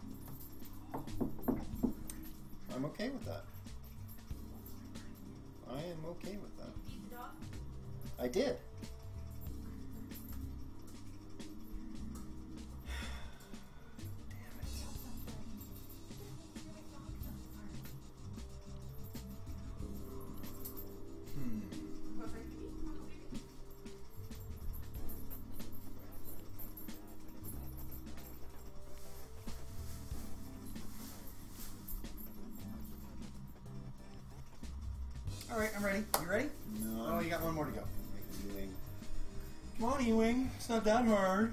B: I'm okay with that. I am okay with that. I did.
A: Alright, I'm ready. You ready?
B: No.
A: Oh, you got one more to go. Come on, Ewing. It's not that hard.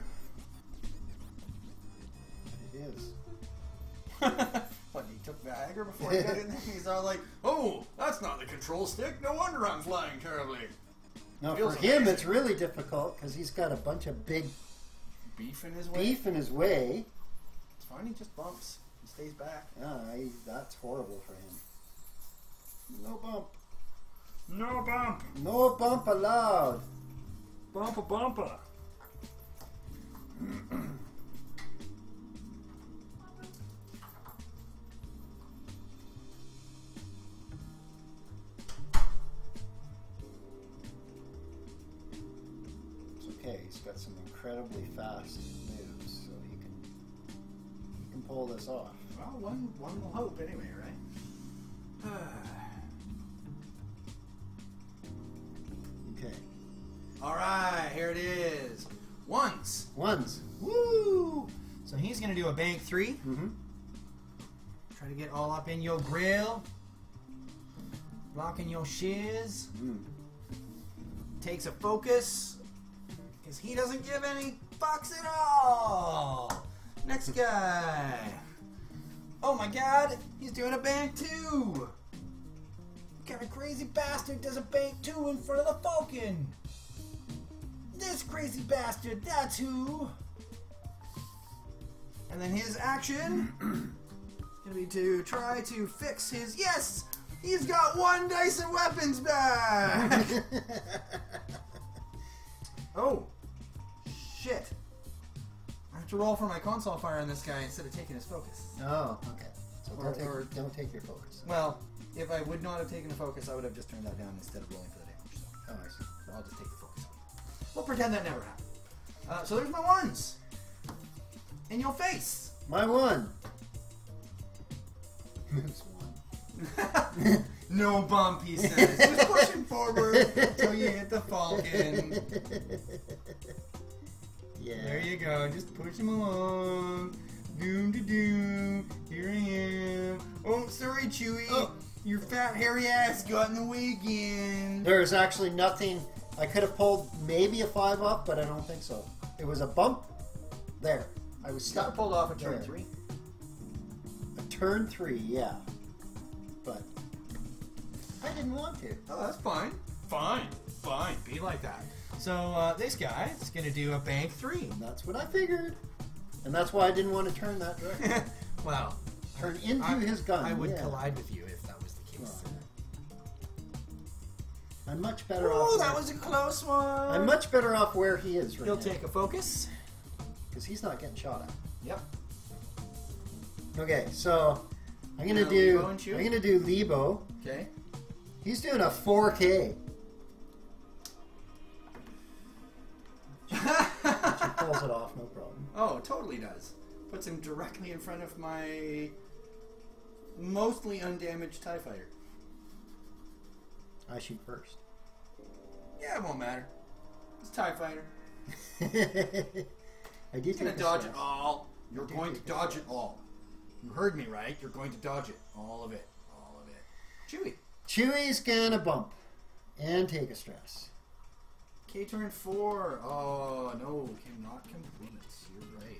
B: It is.
A: What, he took Viagra before he got in there? He's all like, oh, that's not the control stick. No wonder I'm flying terribly.
B: Now,
A: Feels
B: for him,
A: amazing.
B: it's really difficult because he's got a bunch of big
A: Beef in his way.
B: beef in his way.
A: It's fine, he just bumps. He stays back.
B: That's horrible for him. No bump.
A: No bump.
B: No bump allowed.
A: Bumpa bumpa.
B: It's okay. He's got some incredibly fast moves, so he can pull this off.
A: Well, one will hope anyway, right?
B: Okay.
A: Alright, here it is. Ones.
B: Ones.
A: Woo! So he's going to do a bank 3.
B: Mm-hmm.
A: Try to get all up in your grill. Blocking your shiz.
B: Mm.
A: Takes a focus. Because he doesn't give any fucks at all. Next guy. Oh my god. He's doing a bank 2. What kind of crazy bastard does a bank 2 in front of the Falcon? This crazy bastard, that's who. And then his action is going to be to try to fix his... Yes! He's got 1 Dyson weapons back! Oh. Shit. I have to roll for my console fire on this guy instead of taking his focus.
B: Oh, okay. So
A: Or-
B: don't take your focus.
A: Well, if I would not have taken the focus, I would have just turned that down instead of rolling for the damage. So,
B: Oh, I see.
A: I'll just take the focus. We'll pretend that never happened. So there's my ones. In your face.
B: My one. Moves one.
A: No bump, he says. Just push him forward until you hit the Falcon.
B: Yeah.
A: There you go. Just push him along. Doom to doom. Here I am. Oh, sorry, Chewie.
B: Oh.
A: Your fat hairy ass got in the way again.
B: There's actually nothing. I could have pulled maybe a 5 up, but I don't think so. It was a bump there. I was
A: Got
B: stuck.
A: pulled off at turn
B: There.
A: 3.
B: A turn 3, yeah. But I didn't want to.
A: Oh, that's fine. Fine. Be like that. So this guy is going to do a bank 3.
B: That's what I figured. And that's why I didn't want to turn that direction.
A: Wow.
B: Turn into his gun.
A: I would
B: yeah.
A: collide with you if that was the case.
B: I'm much better
A: Oh,
B: off.
A: that was a close one.
B: I'm much better off where he is right
A: He'll
B: now.
A: take a focus.
B: Because he's not getting shot at.
A: Yep.
B: Okay, so I'm gonna
A: Now
B: do.
A: Lebo and shoot?
B: I'm gonna do Lebo.
A: Okay.
B: He's doing a 4K. He pulls it off, no problem.
A: Oh, totally does. Puts him directly in front of my mostly undamaged TIE fighter.
B: I shoot first.
A: Yeah, it won't matter. It's a TIE fighter.
B: I do
A: He's gonna
B: take the
A: dodge
B: stress.
A: it all. You're
B: do
A: going to
B: take
A: dodge it all. You heard me, right? You're going to dodge it. All of it. All of it. Chewie.
B: Chewie's gonna bump and take a stress.
A: K turn 4. Oh, no. Cannot complete. You're right.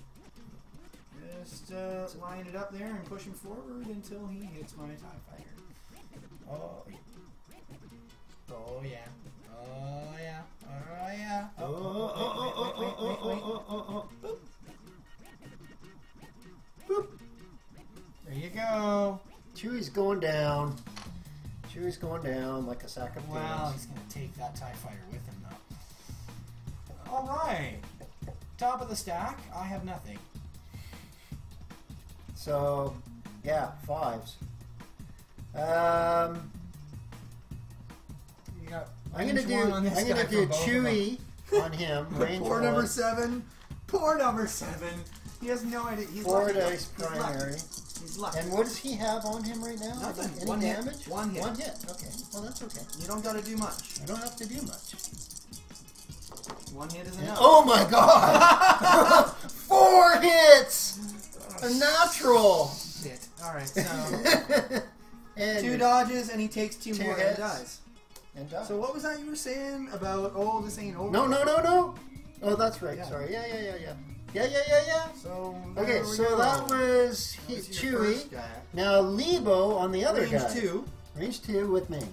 A: Just line it up there and push him forward until he hits my TIE fighter. Oh, yeah. Oh, yeah. Oh, yeah. Oh, yeah. Wait. Boop. There you go.
B: Chewie's going down. Chewie's going down like a sack of
A: Wow,
B: beans.
A: he's going to take that TIE fighter with him, though. All right. Top of the stack. I have nothing.
B: So, yeah, 5s.
A: You got
B: I'm gonna
A: range one on this guy
B: do
A: for both of them.
B: Chewie on him. Range
A: Poor
B: 1.
A: number 7. Poor number 7. He has no idea. He's
B: 4
A: lucky.
B: dice
A: He's
B: primary.
A: He's lucky.
B: And what does he have on him right now?
A: Nothing.
B: Any
A: One hit.
B: damage?
A: One hit.
B: 1 hit. Okay. Well, that's okay.
A: You don't got to do much.
B: I don't have to do much.
A: 1 hit is enough.
B: Oh my god! 4 hits! A natural!
A: Shit. All right. So
B: And
A: 2 dodges, and he takes 2
B: 2
A: more and
B: hits.
A: dies.
B: And die.
A: So what was that you were saying about? Oh, this ain't over.
B: No. Oh, that's right.
A: Yeah.
B: Sorry. Yeah. Yeah.
A: So
B: Okay,
A: there we
B: so
A: go.
B: that was
A: That was your
B: Chewie.
A: first guy.
B: Now Lebo on the other
A: Range
B: guy.
A: 2.
B: Range 2 with me.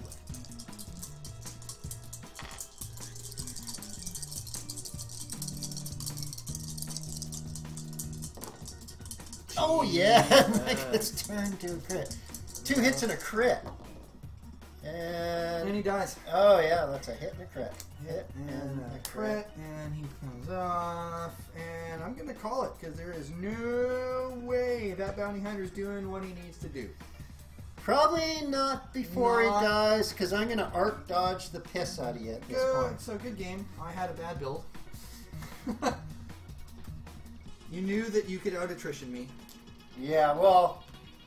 B: Oh yeah, Mike gets turned to a crit. 2 hits and a crit.
A: And
B: And
A: he dies.
B: oh yeah, that's a hit and a crit. Hit
A: And a crit, and he comes off, and I'm gonna call it because there is no way that bounty hunter's doing what he needs to do.
B: Probably not before
A: Not-
B: he dies, because I'm going to arc dodge the piss out of you at this point.
A: Good, so good game. I had a bad build. You knew that you could out attrition me.
B: Yeah, well,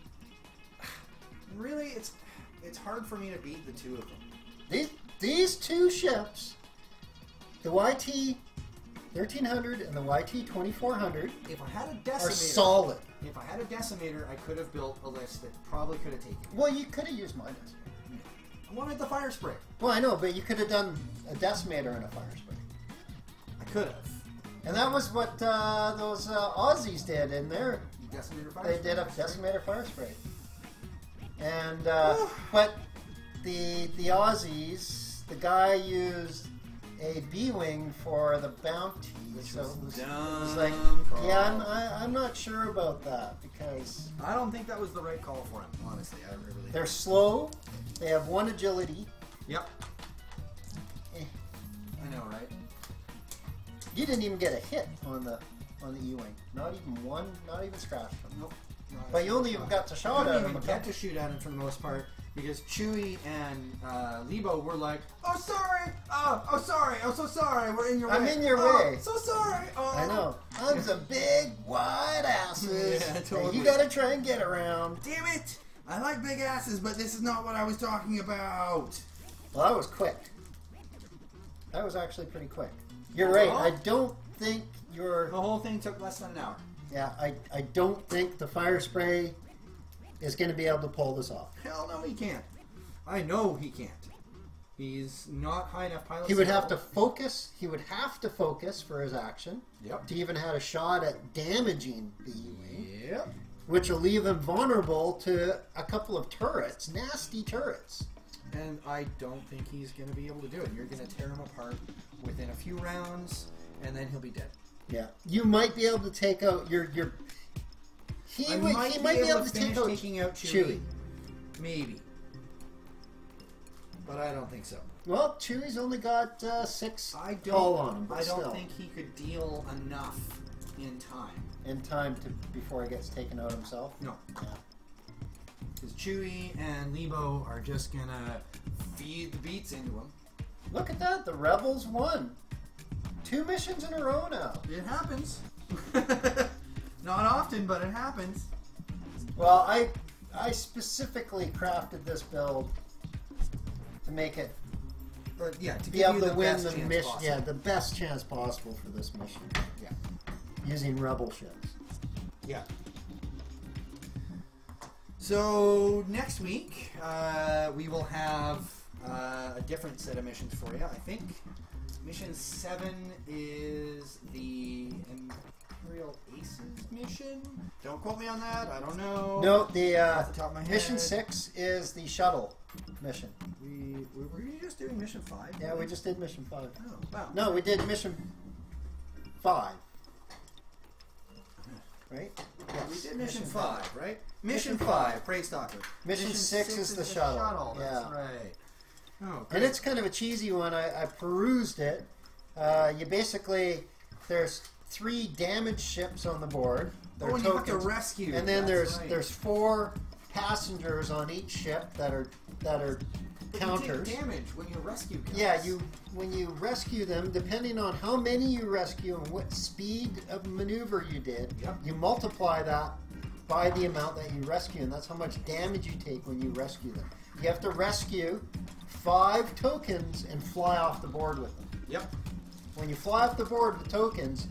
A: Really, it's hard for me to beat the 2 of them.
B: these 2 ships, the YT 1300 and the YT 2400,
A: If I had a
B: are
A: decimator,
B: solid.
A: if I had a decimator, I could have built a list that probably could have taken it.
B: Well, you could have used mine.
A: I wanted the fire spray.
B: Well, I know, but you could have done a decimator and a fire spray.
A: I could have.
B: And that was what those Aussies did in their.
A: Decimator fire
B: They
A: spray.
B: did a decimator fire spray. And but the Aussies, the guy used a B-wing for the bounty, so it was like, yeah, I'm not sure about that because
A: I don't think that was the right call for him, honestly. I really.
B: they're slow. They have 1 agility.
A: Yep.
B: Eh.
A: I know, right?
B: You didn't even get a hit on the E-wing. Not even one. Not even scratched him.
A: Nope.
B: But you only got to
A: I
B: shot at
A: couldn't
B: him.
A: even get to shoot at him for the most part because Chewie and Lebo were like, "Oh sorry, oh sorry, oh so sorry, we're in your way.
B: I'm in your
A: Oh,
B: way."
A: So sorry. Oh.
B: I know. I'm some big wide asses.
A: Yeah,
B: that
A: totally.
B: You gotta try and get around.
A: Damn it! I like big asses, but this is not what I was talking about.
B: Well, that was quick. That was actually pretty quick. You're right.
A: Well-
B: I don't think you're.
A: The whole thing took less than an hour.
B: Yeah, I don't think the fire spray is going to be able to pull this off.
A: Hell no, he can't. I know he can't. He's not high enough pilot.
B: He would have to
A: skill.
B: focus. He would have to focus for his action
A: Yep.
B: to even have a shot at damaging the E-wing,
A: Yep.
B: which will leave him vulnerable to a couple of turrets, nasty turrets.
A: And I don't think he's going to be able to do it. You're going to tear him apart within a few rounds, and then he'll be dead.
B: Yeah, you might be able to take out your. He might be able to
A: finish
B: take out
A: taking out Chewie. Maybe. But I don't think so.
B: Well, Chewie's only got 6
A: I
B: hull
A: don't.
B: on him, but
A: I don't
B: still,
A: think he could deal enough in time.
B: in time to before he gets taken out himself.
A: No,
B: Yeah.
A: because Chewie and Lebo are just gonna feed the beats into him.
B: Look at that! The Rebels won 2 missions in a row now.
A: It happens. Not often, but it happens.
B: Well, I specifically crafted this build to make it
A: But yeah, to
B: be
A: give
B: able
A: you
B: to
A: the
B: win
A: best
B: the
A: chance
B: mission.
A: possible.
B: Yeah, the best chance possible for this mission
A: Yeah.
B: using Rebel ships.
A: Yeah. So next week we will have a different set of missions for you. I think mission 7 is the Imperial Aces mission. Don't quote me on that. I don't know.
B: No, the
A: Off the top of my
B: mission
A: head.
B: 6 is the shuttle mission.
A: Were you just doing mission 5?
B: Yeah, we just did mission 5.
A: Oh wow.
B: No, we did mission 5. Right?
A: We
B: Yes.
A: did mission 5, right? Mission 5, Prey Stalker.
B: Mission 6 is the shuttle.
A: That's
B: Yeah.
A: right. Oh,
B: And
A: great.
B: it's kind of a cheesy one. I perused it. You basically, there's 3 damaged ships on the board. They're
A: and you have to
B: tokens.
A: rescue.
B: And then
A: That's right.
B: there's 4 passengers on each ship that are
A: But
B: counters.
A: You take damage when you rescue guys.
B: Yeah, when you rescue them, depending on how many you rescue and what speed of maneuver you did,
A: Yep.
B: you multiply that by the amount that you rescue, and that's how much damage you take when you rescue them. You have to rescue 5 tokens and fly off the board with them.
A: Yep.
B: When you fly off the board with tokens,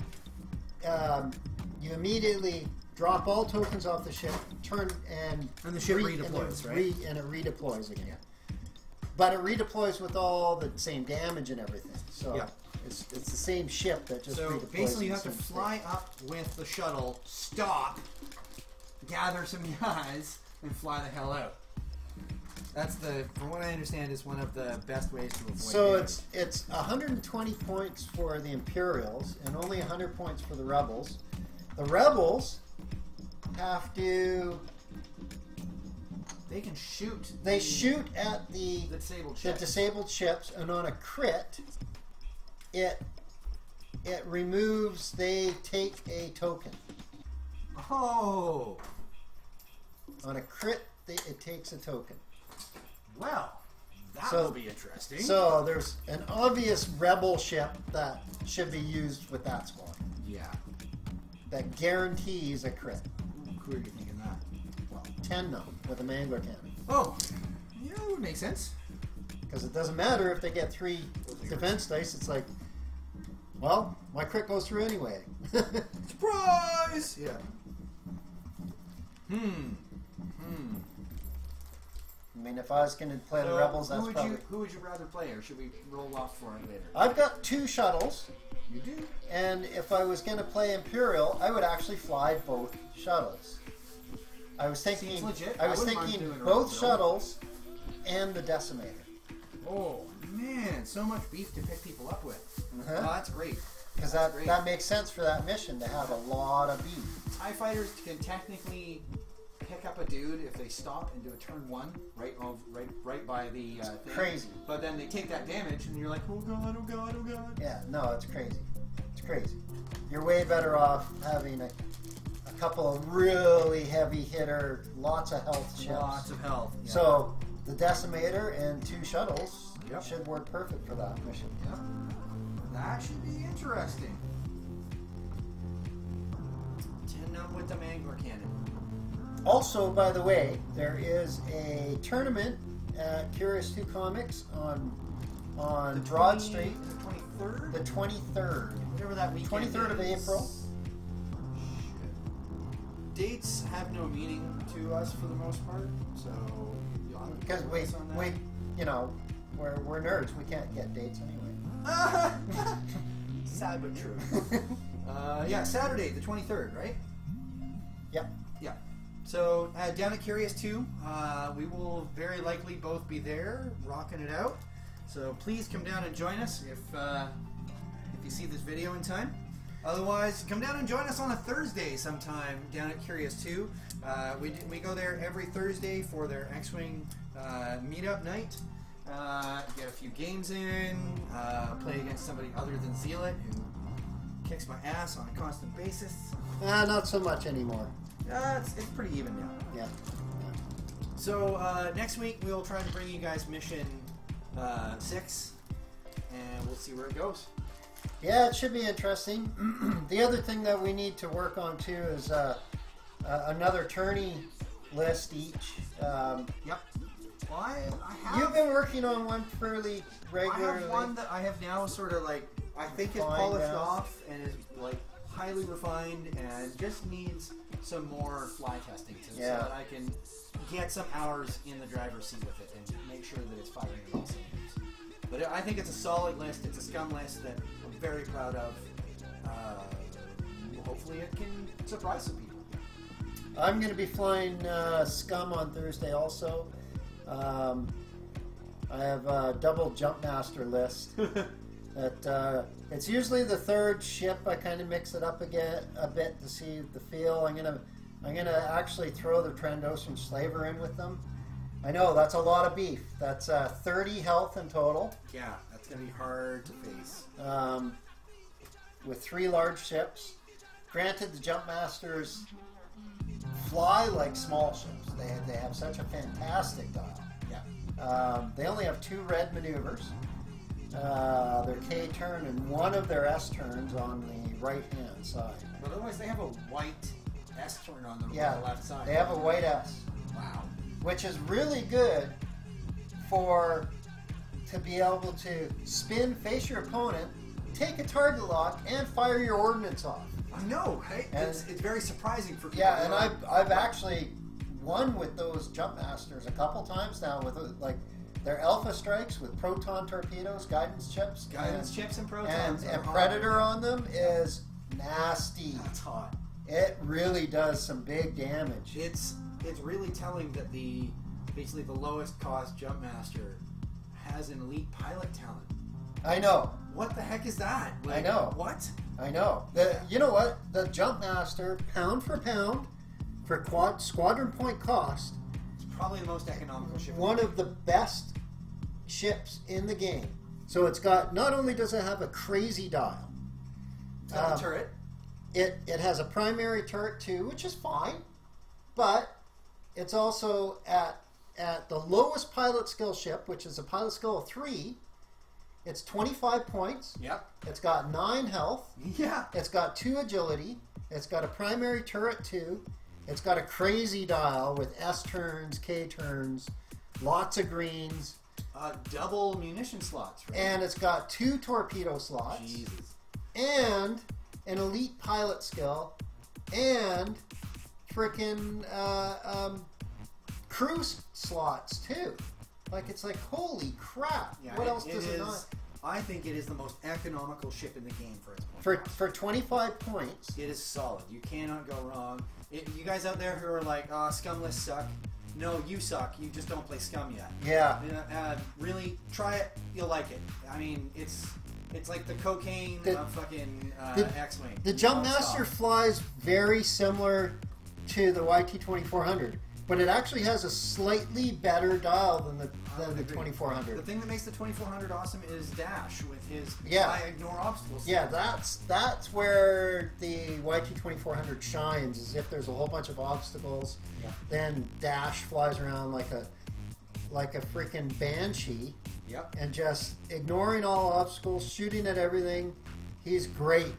B: you immediately drop all tokens off the ship, turn and
A: And the ship
B: re-
A: redeploys,
B: and
A: right?
B: and it redeploys again. But it redeploys with all the same damage and everything. So
A: Yeah.
B: it's the same ship that just
A: So
B: redeploys.
A: basically, you
B: in
A: have to
B: the same
A: fly up with the shuttle, stop, gather some guys, and fly the hell out. That's from what I understand, is one of the best ways to avoid.
B: So
A: damage.
B: it's 120 points for the Imperials and only 100 points for the Rebels. The Rebels have to.
A: They can shoot.
B: They shoot at
A: the disabled
B: the
A: ship.
B: disabled ships, and on a crit, it removes. They take a token.
A: Oh,
B: On a crit, it takes a token.
A: well, that
B: So-
A: will be interesting.
B: So there's an obvious rebel ship that should be used with that squad.
A: yeah,
B: That guarantees a crit.
A: who are you thinking that?
B: Well, 10 no, with a Mangler cannon.
A: Oh, yeah, that would make sense.
B: Because it doesn't matter if they get 3 defense dice. It's like, well, my crit goes through anyway.
A: Surprise! Yeah.
B: I mean, if I was going to play the
A: So,
B: Rebels, that's probably...
A: who would you rather play, or should we roll off for it later?
B: I've got 2 shuttles,
A: You do.
B: and if I was going to play Imperial, I would actually fly both shuttles. I was thinking,
A: Seems legit.
B: I was
A: I wouldn't mind
B: thinking
A: doing a
B: both
A: Rebel.
B: shuttles and the Decimator.
A: Oh man, so much beef to pick people up with.
B: Uh-huh.
A: Oh, that's great.
B: Because
A: That's
B: that,
A: great.
B: that makes sense for that mission to have a lot of beef.
A: TIE fighters can technically pick up a dude if they stop and do a turn 1 right by the thing.
B: Crazy.
A: But then they take that damage, and you're like, oh god, oh god, oh god.
B: Yeah, no, it's crazy. It's crazy. You're way better off having a couple of really heavy hitter, lots of health ships.
A: Lots of health. Yeah.
B: So the Decimator and 2 shuttles
A: Yep.
B: should work perfect for that mission.
A: yeah. That should be interesting. 10 up with the Mangler cannon.
B: Also, by the way, there is a tournament at Curious 2 Comics on Broad Street,
A: The 23rd?
B: the 23rd.
A: Whatever that weekend
B: 23rd of
A: is.
B: April.
A: dates have no meaning to us for the most part, so
B: Because we, you know, we're nerds. We can't get dates anyway.
A: sad but true. Yeah, Saturday the 23rd, right?
B: Yep.
A: Yeah. So down at Curious 2, we will very likely both be there, rocking it out. So please come down and join us if you see this video in time. Otherwise, come down and join us on a Thursday sometime down at Curious 2. We go there every Thursday for their X-Wing meetup night. Get a few games in, play against somebody other than Zealot who kicks my ass on a constant basis.
B: Not so much anymore.
A: It's pretty even now.
B: Yeah.
A: So next week we'll try to bring you guys mission 6, and we'll see where it goes.
B: Yeah, it should be interesting. The other thing that we need to work on too is another tourney list each.
A: Yep. Well, I have.
B: You've been working on one fairly regularly.
A: I have one that I have now sort of like I think is polished off and is like highly refined and just needs some more fly testing so that I can get some hours in the driver's seat with it and make sure that it's firing on all cylinders. But I think it's a solid list. It's a scum list that I'm very proud of. Hopefully it can surprise some people.
B: I'm going to be flying Scum on Thursday also. I have a double jump master list. It's usually the third ship. I kind of mix it up again a bit to see the feel. I'm gonna actually throw the Trandoshan Slaver in with them. I know that's a lot of beef. That's 30 health in total.
A: Yeah, that's gonna be hard to face.
B: With 3 large ships. Granted, the jump masters fly like small ships. They have such a fantastic dial.
A: Yeah.
B: They only have 2 red maneuvers. Their K turn and one of their S turns on the right hand side.
A: But otherwise, they have a white S turn on the left side.
B: They have a white S.
A: Wow.
B: Which is really good to be able to spin, face your opponent, take a target lock, and fire your ordnance off.
A: I know, right? It's very surprising for people.
B: Yeah, and I've actually won with those jump masters a couple times now with like their alpha strikes with proton torpedoes, guidance chips,
A: and protons,
B: and Predator on them is nasty.
A: That's hot.
B: It really does some big damage.
A: It's really telling that basically the lowest cost jump master has an elite pilot talent.
B: I know.
A: What the heck is that? Like,
B: I know.
A: What?
B: I know. You know what? The jump master, pound for pound, for squadron point cost,
A: probably the most economical ship.
B: One of the best ships in the game. So it's got, not only does it have a crazy dial.
A: It's got a turret.
B: It has a primary turret too, which is fine. But it's also at the lowest pilot skill ship, which is a pilot skill of 3. It's 25 points.
A: Yep.
B: It's got 9 health.
A: Yeah.
B: It's got 2 agility. It's got a primary turret too. It's got a crazy dial with S turns, K turns, lots of greens.
A: Double munition slots, right?
B: And it's got 2 torpedo slots.
A: Jesus.
B: And an elite pilot skill. And frickin' cruise slots too. Like, it's like, holy crap.
A: Yeah,
B: what else does it not?
A: I think it is the most economical ship in the game for its point.
B: For 25 points.
A: It is solid. You cannot go wrong. You guys out there who are like, oh, scum lists suck. No, you suck. You just don't play Scum yet.
B: Yeah.
A: Really, try it. You'll like it. I mean, it's like the cocaine of fucking X-Wing.
B: The Jump Master flies very similar to the YT-2400. But it actually has a slightly better dial than the 2400.
A: The thing that makes the 2400 awesome is Dash with his I ignore obstacles.
B: Yeah, that's where the YT-2400 shines. Is if there's a whole bunch of obstacles, then Dash flies around like a freaking banshee.
A: Yep.
B: And just ignoring all obstacles, shooting at everything. He's great.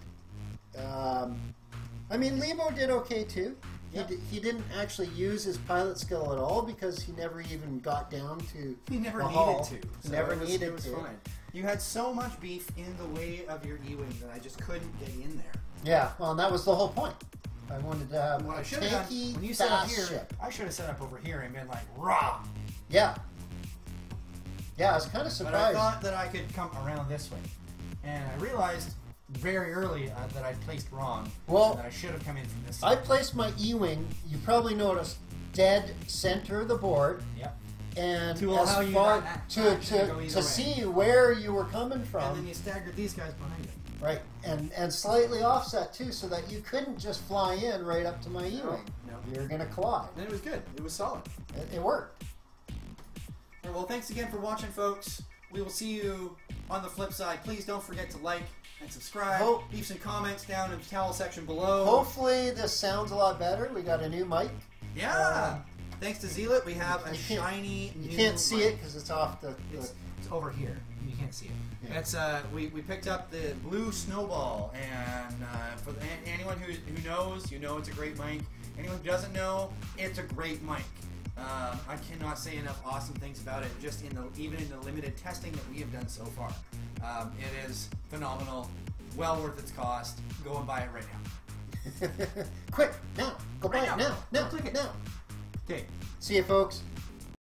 B: I mean, Lebo did okay too. He didn't actually use his pilot skill at all because he never even got down to
A: He never
B: the
A: needed
B: hull.
A: to.
B: So never needed
A: it was
B: to.
A: Fine. You had so much beef in the way of your E-Wing that I just couldn't get in there.
B: Yeah, well, and that was the whole point. I wanted to have
A: What
B: a
A: I should have done
B: tanky,
A: when you set up
B: fast
A: here,
B: ship.
A: I should have set up over here and been like raw.
B: Yeah. Yeah, I was kind of
A: But I
B: surprised.
A: thought that I could come around this way, and I realized very early that I'd placed wrong.
B: Well,
A: and that I should have come in from this
B: I
A: side.
B: placed my E-wing, you probably noticed, dead center of the board.
A: Yep.
B: And
A: To
B: as
A: allow you
B: far
A: not
B: to
A: actually go either
B: to
A: way.
B: see where you were coming
A: And
B: from,
A: then you staggered these guys behind it.
B: right? And slightly offset too, so that you couldn't just fly in right up to my E-wing.
A: No.
B: You're gonna collide.
C: And it was good. It was solid.
B: It worked.
A: All right, well, thanks again for watching, folks. We will see you on the flip side. Please don't forget to like and subscribe.
B: Oh.
A: Leave some comments down in the towel section below.
B: Hopefully this sounds a lot better. We got a new mic.
A: Yeah. Thanks to Zealot, we have a
B: You can't-
A: shiny
B: You
A: new
B: can't see
A: mic.
B: it because it's off the.
A: It's over here. You can't see it.
B: Yeah.
A: That's we picked up the Blue Snowball, and for anyone who knows, you know it's a great mic. Anyone who doesn't know, it's a great mic. I cannot say enough awesome things about it. Just even in the limited testing that we have done so far, it is phenomenal. Well worth its cost. Go and buy it right now.
B: Quick now! Go buy
A: Right
B: it
A: now.
B: now! Now!
A: Click it.
B: Now!
A: Okay.
B: See you, folks.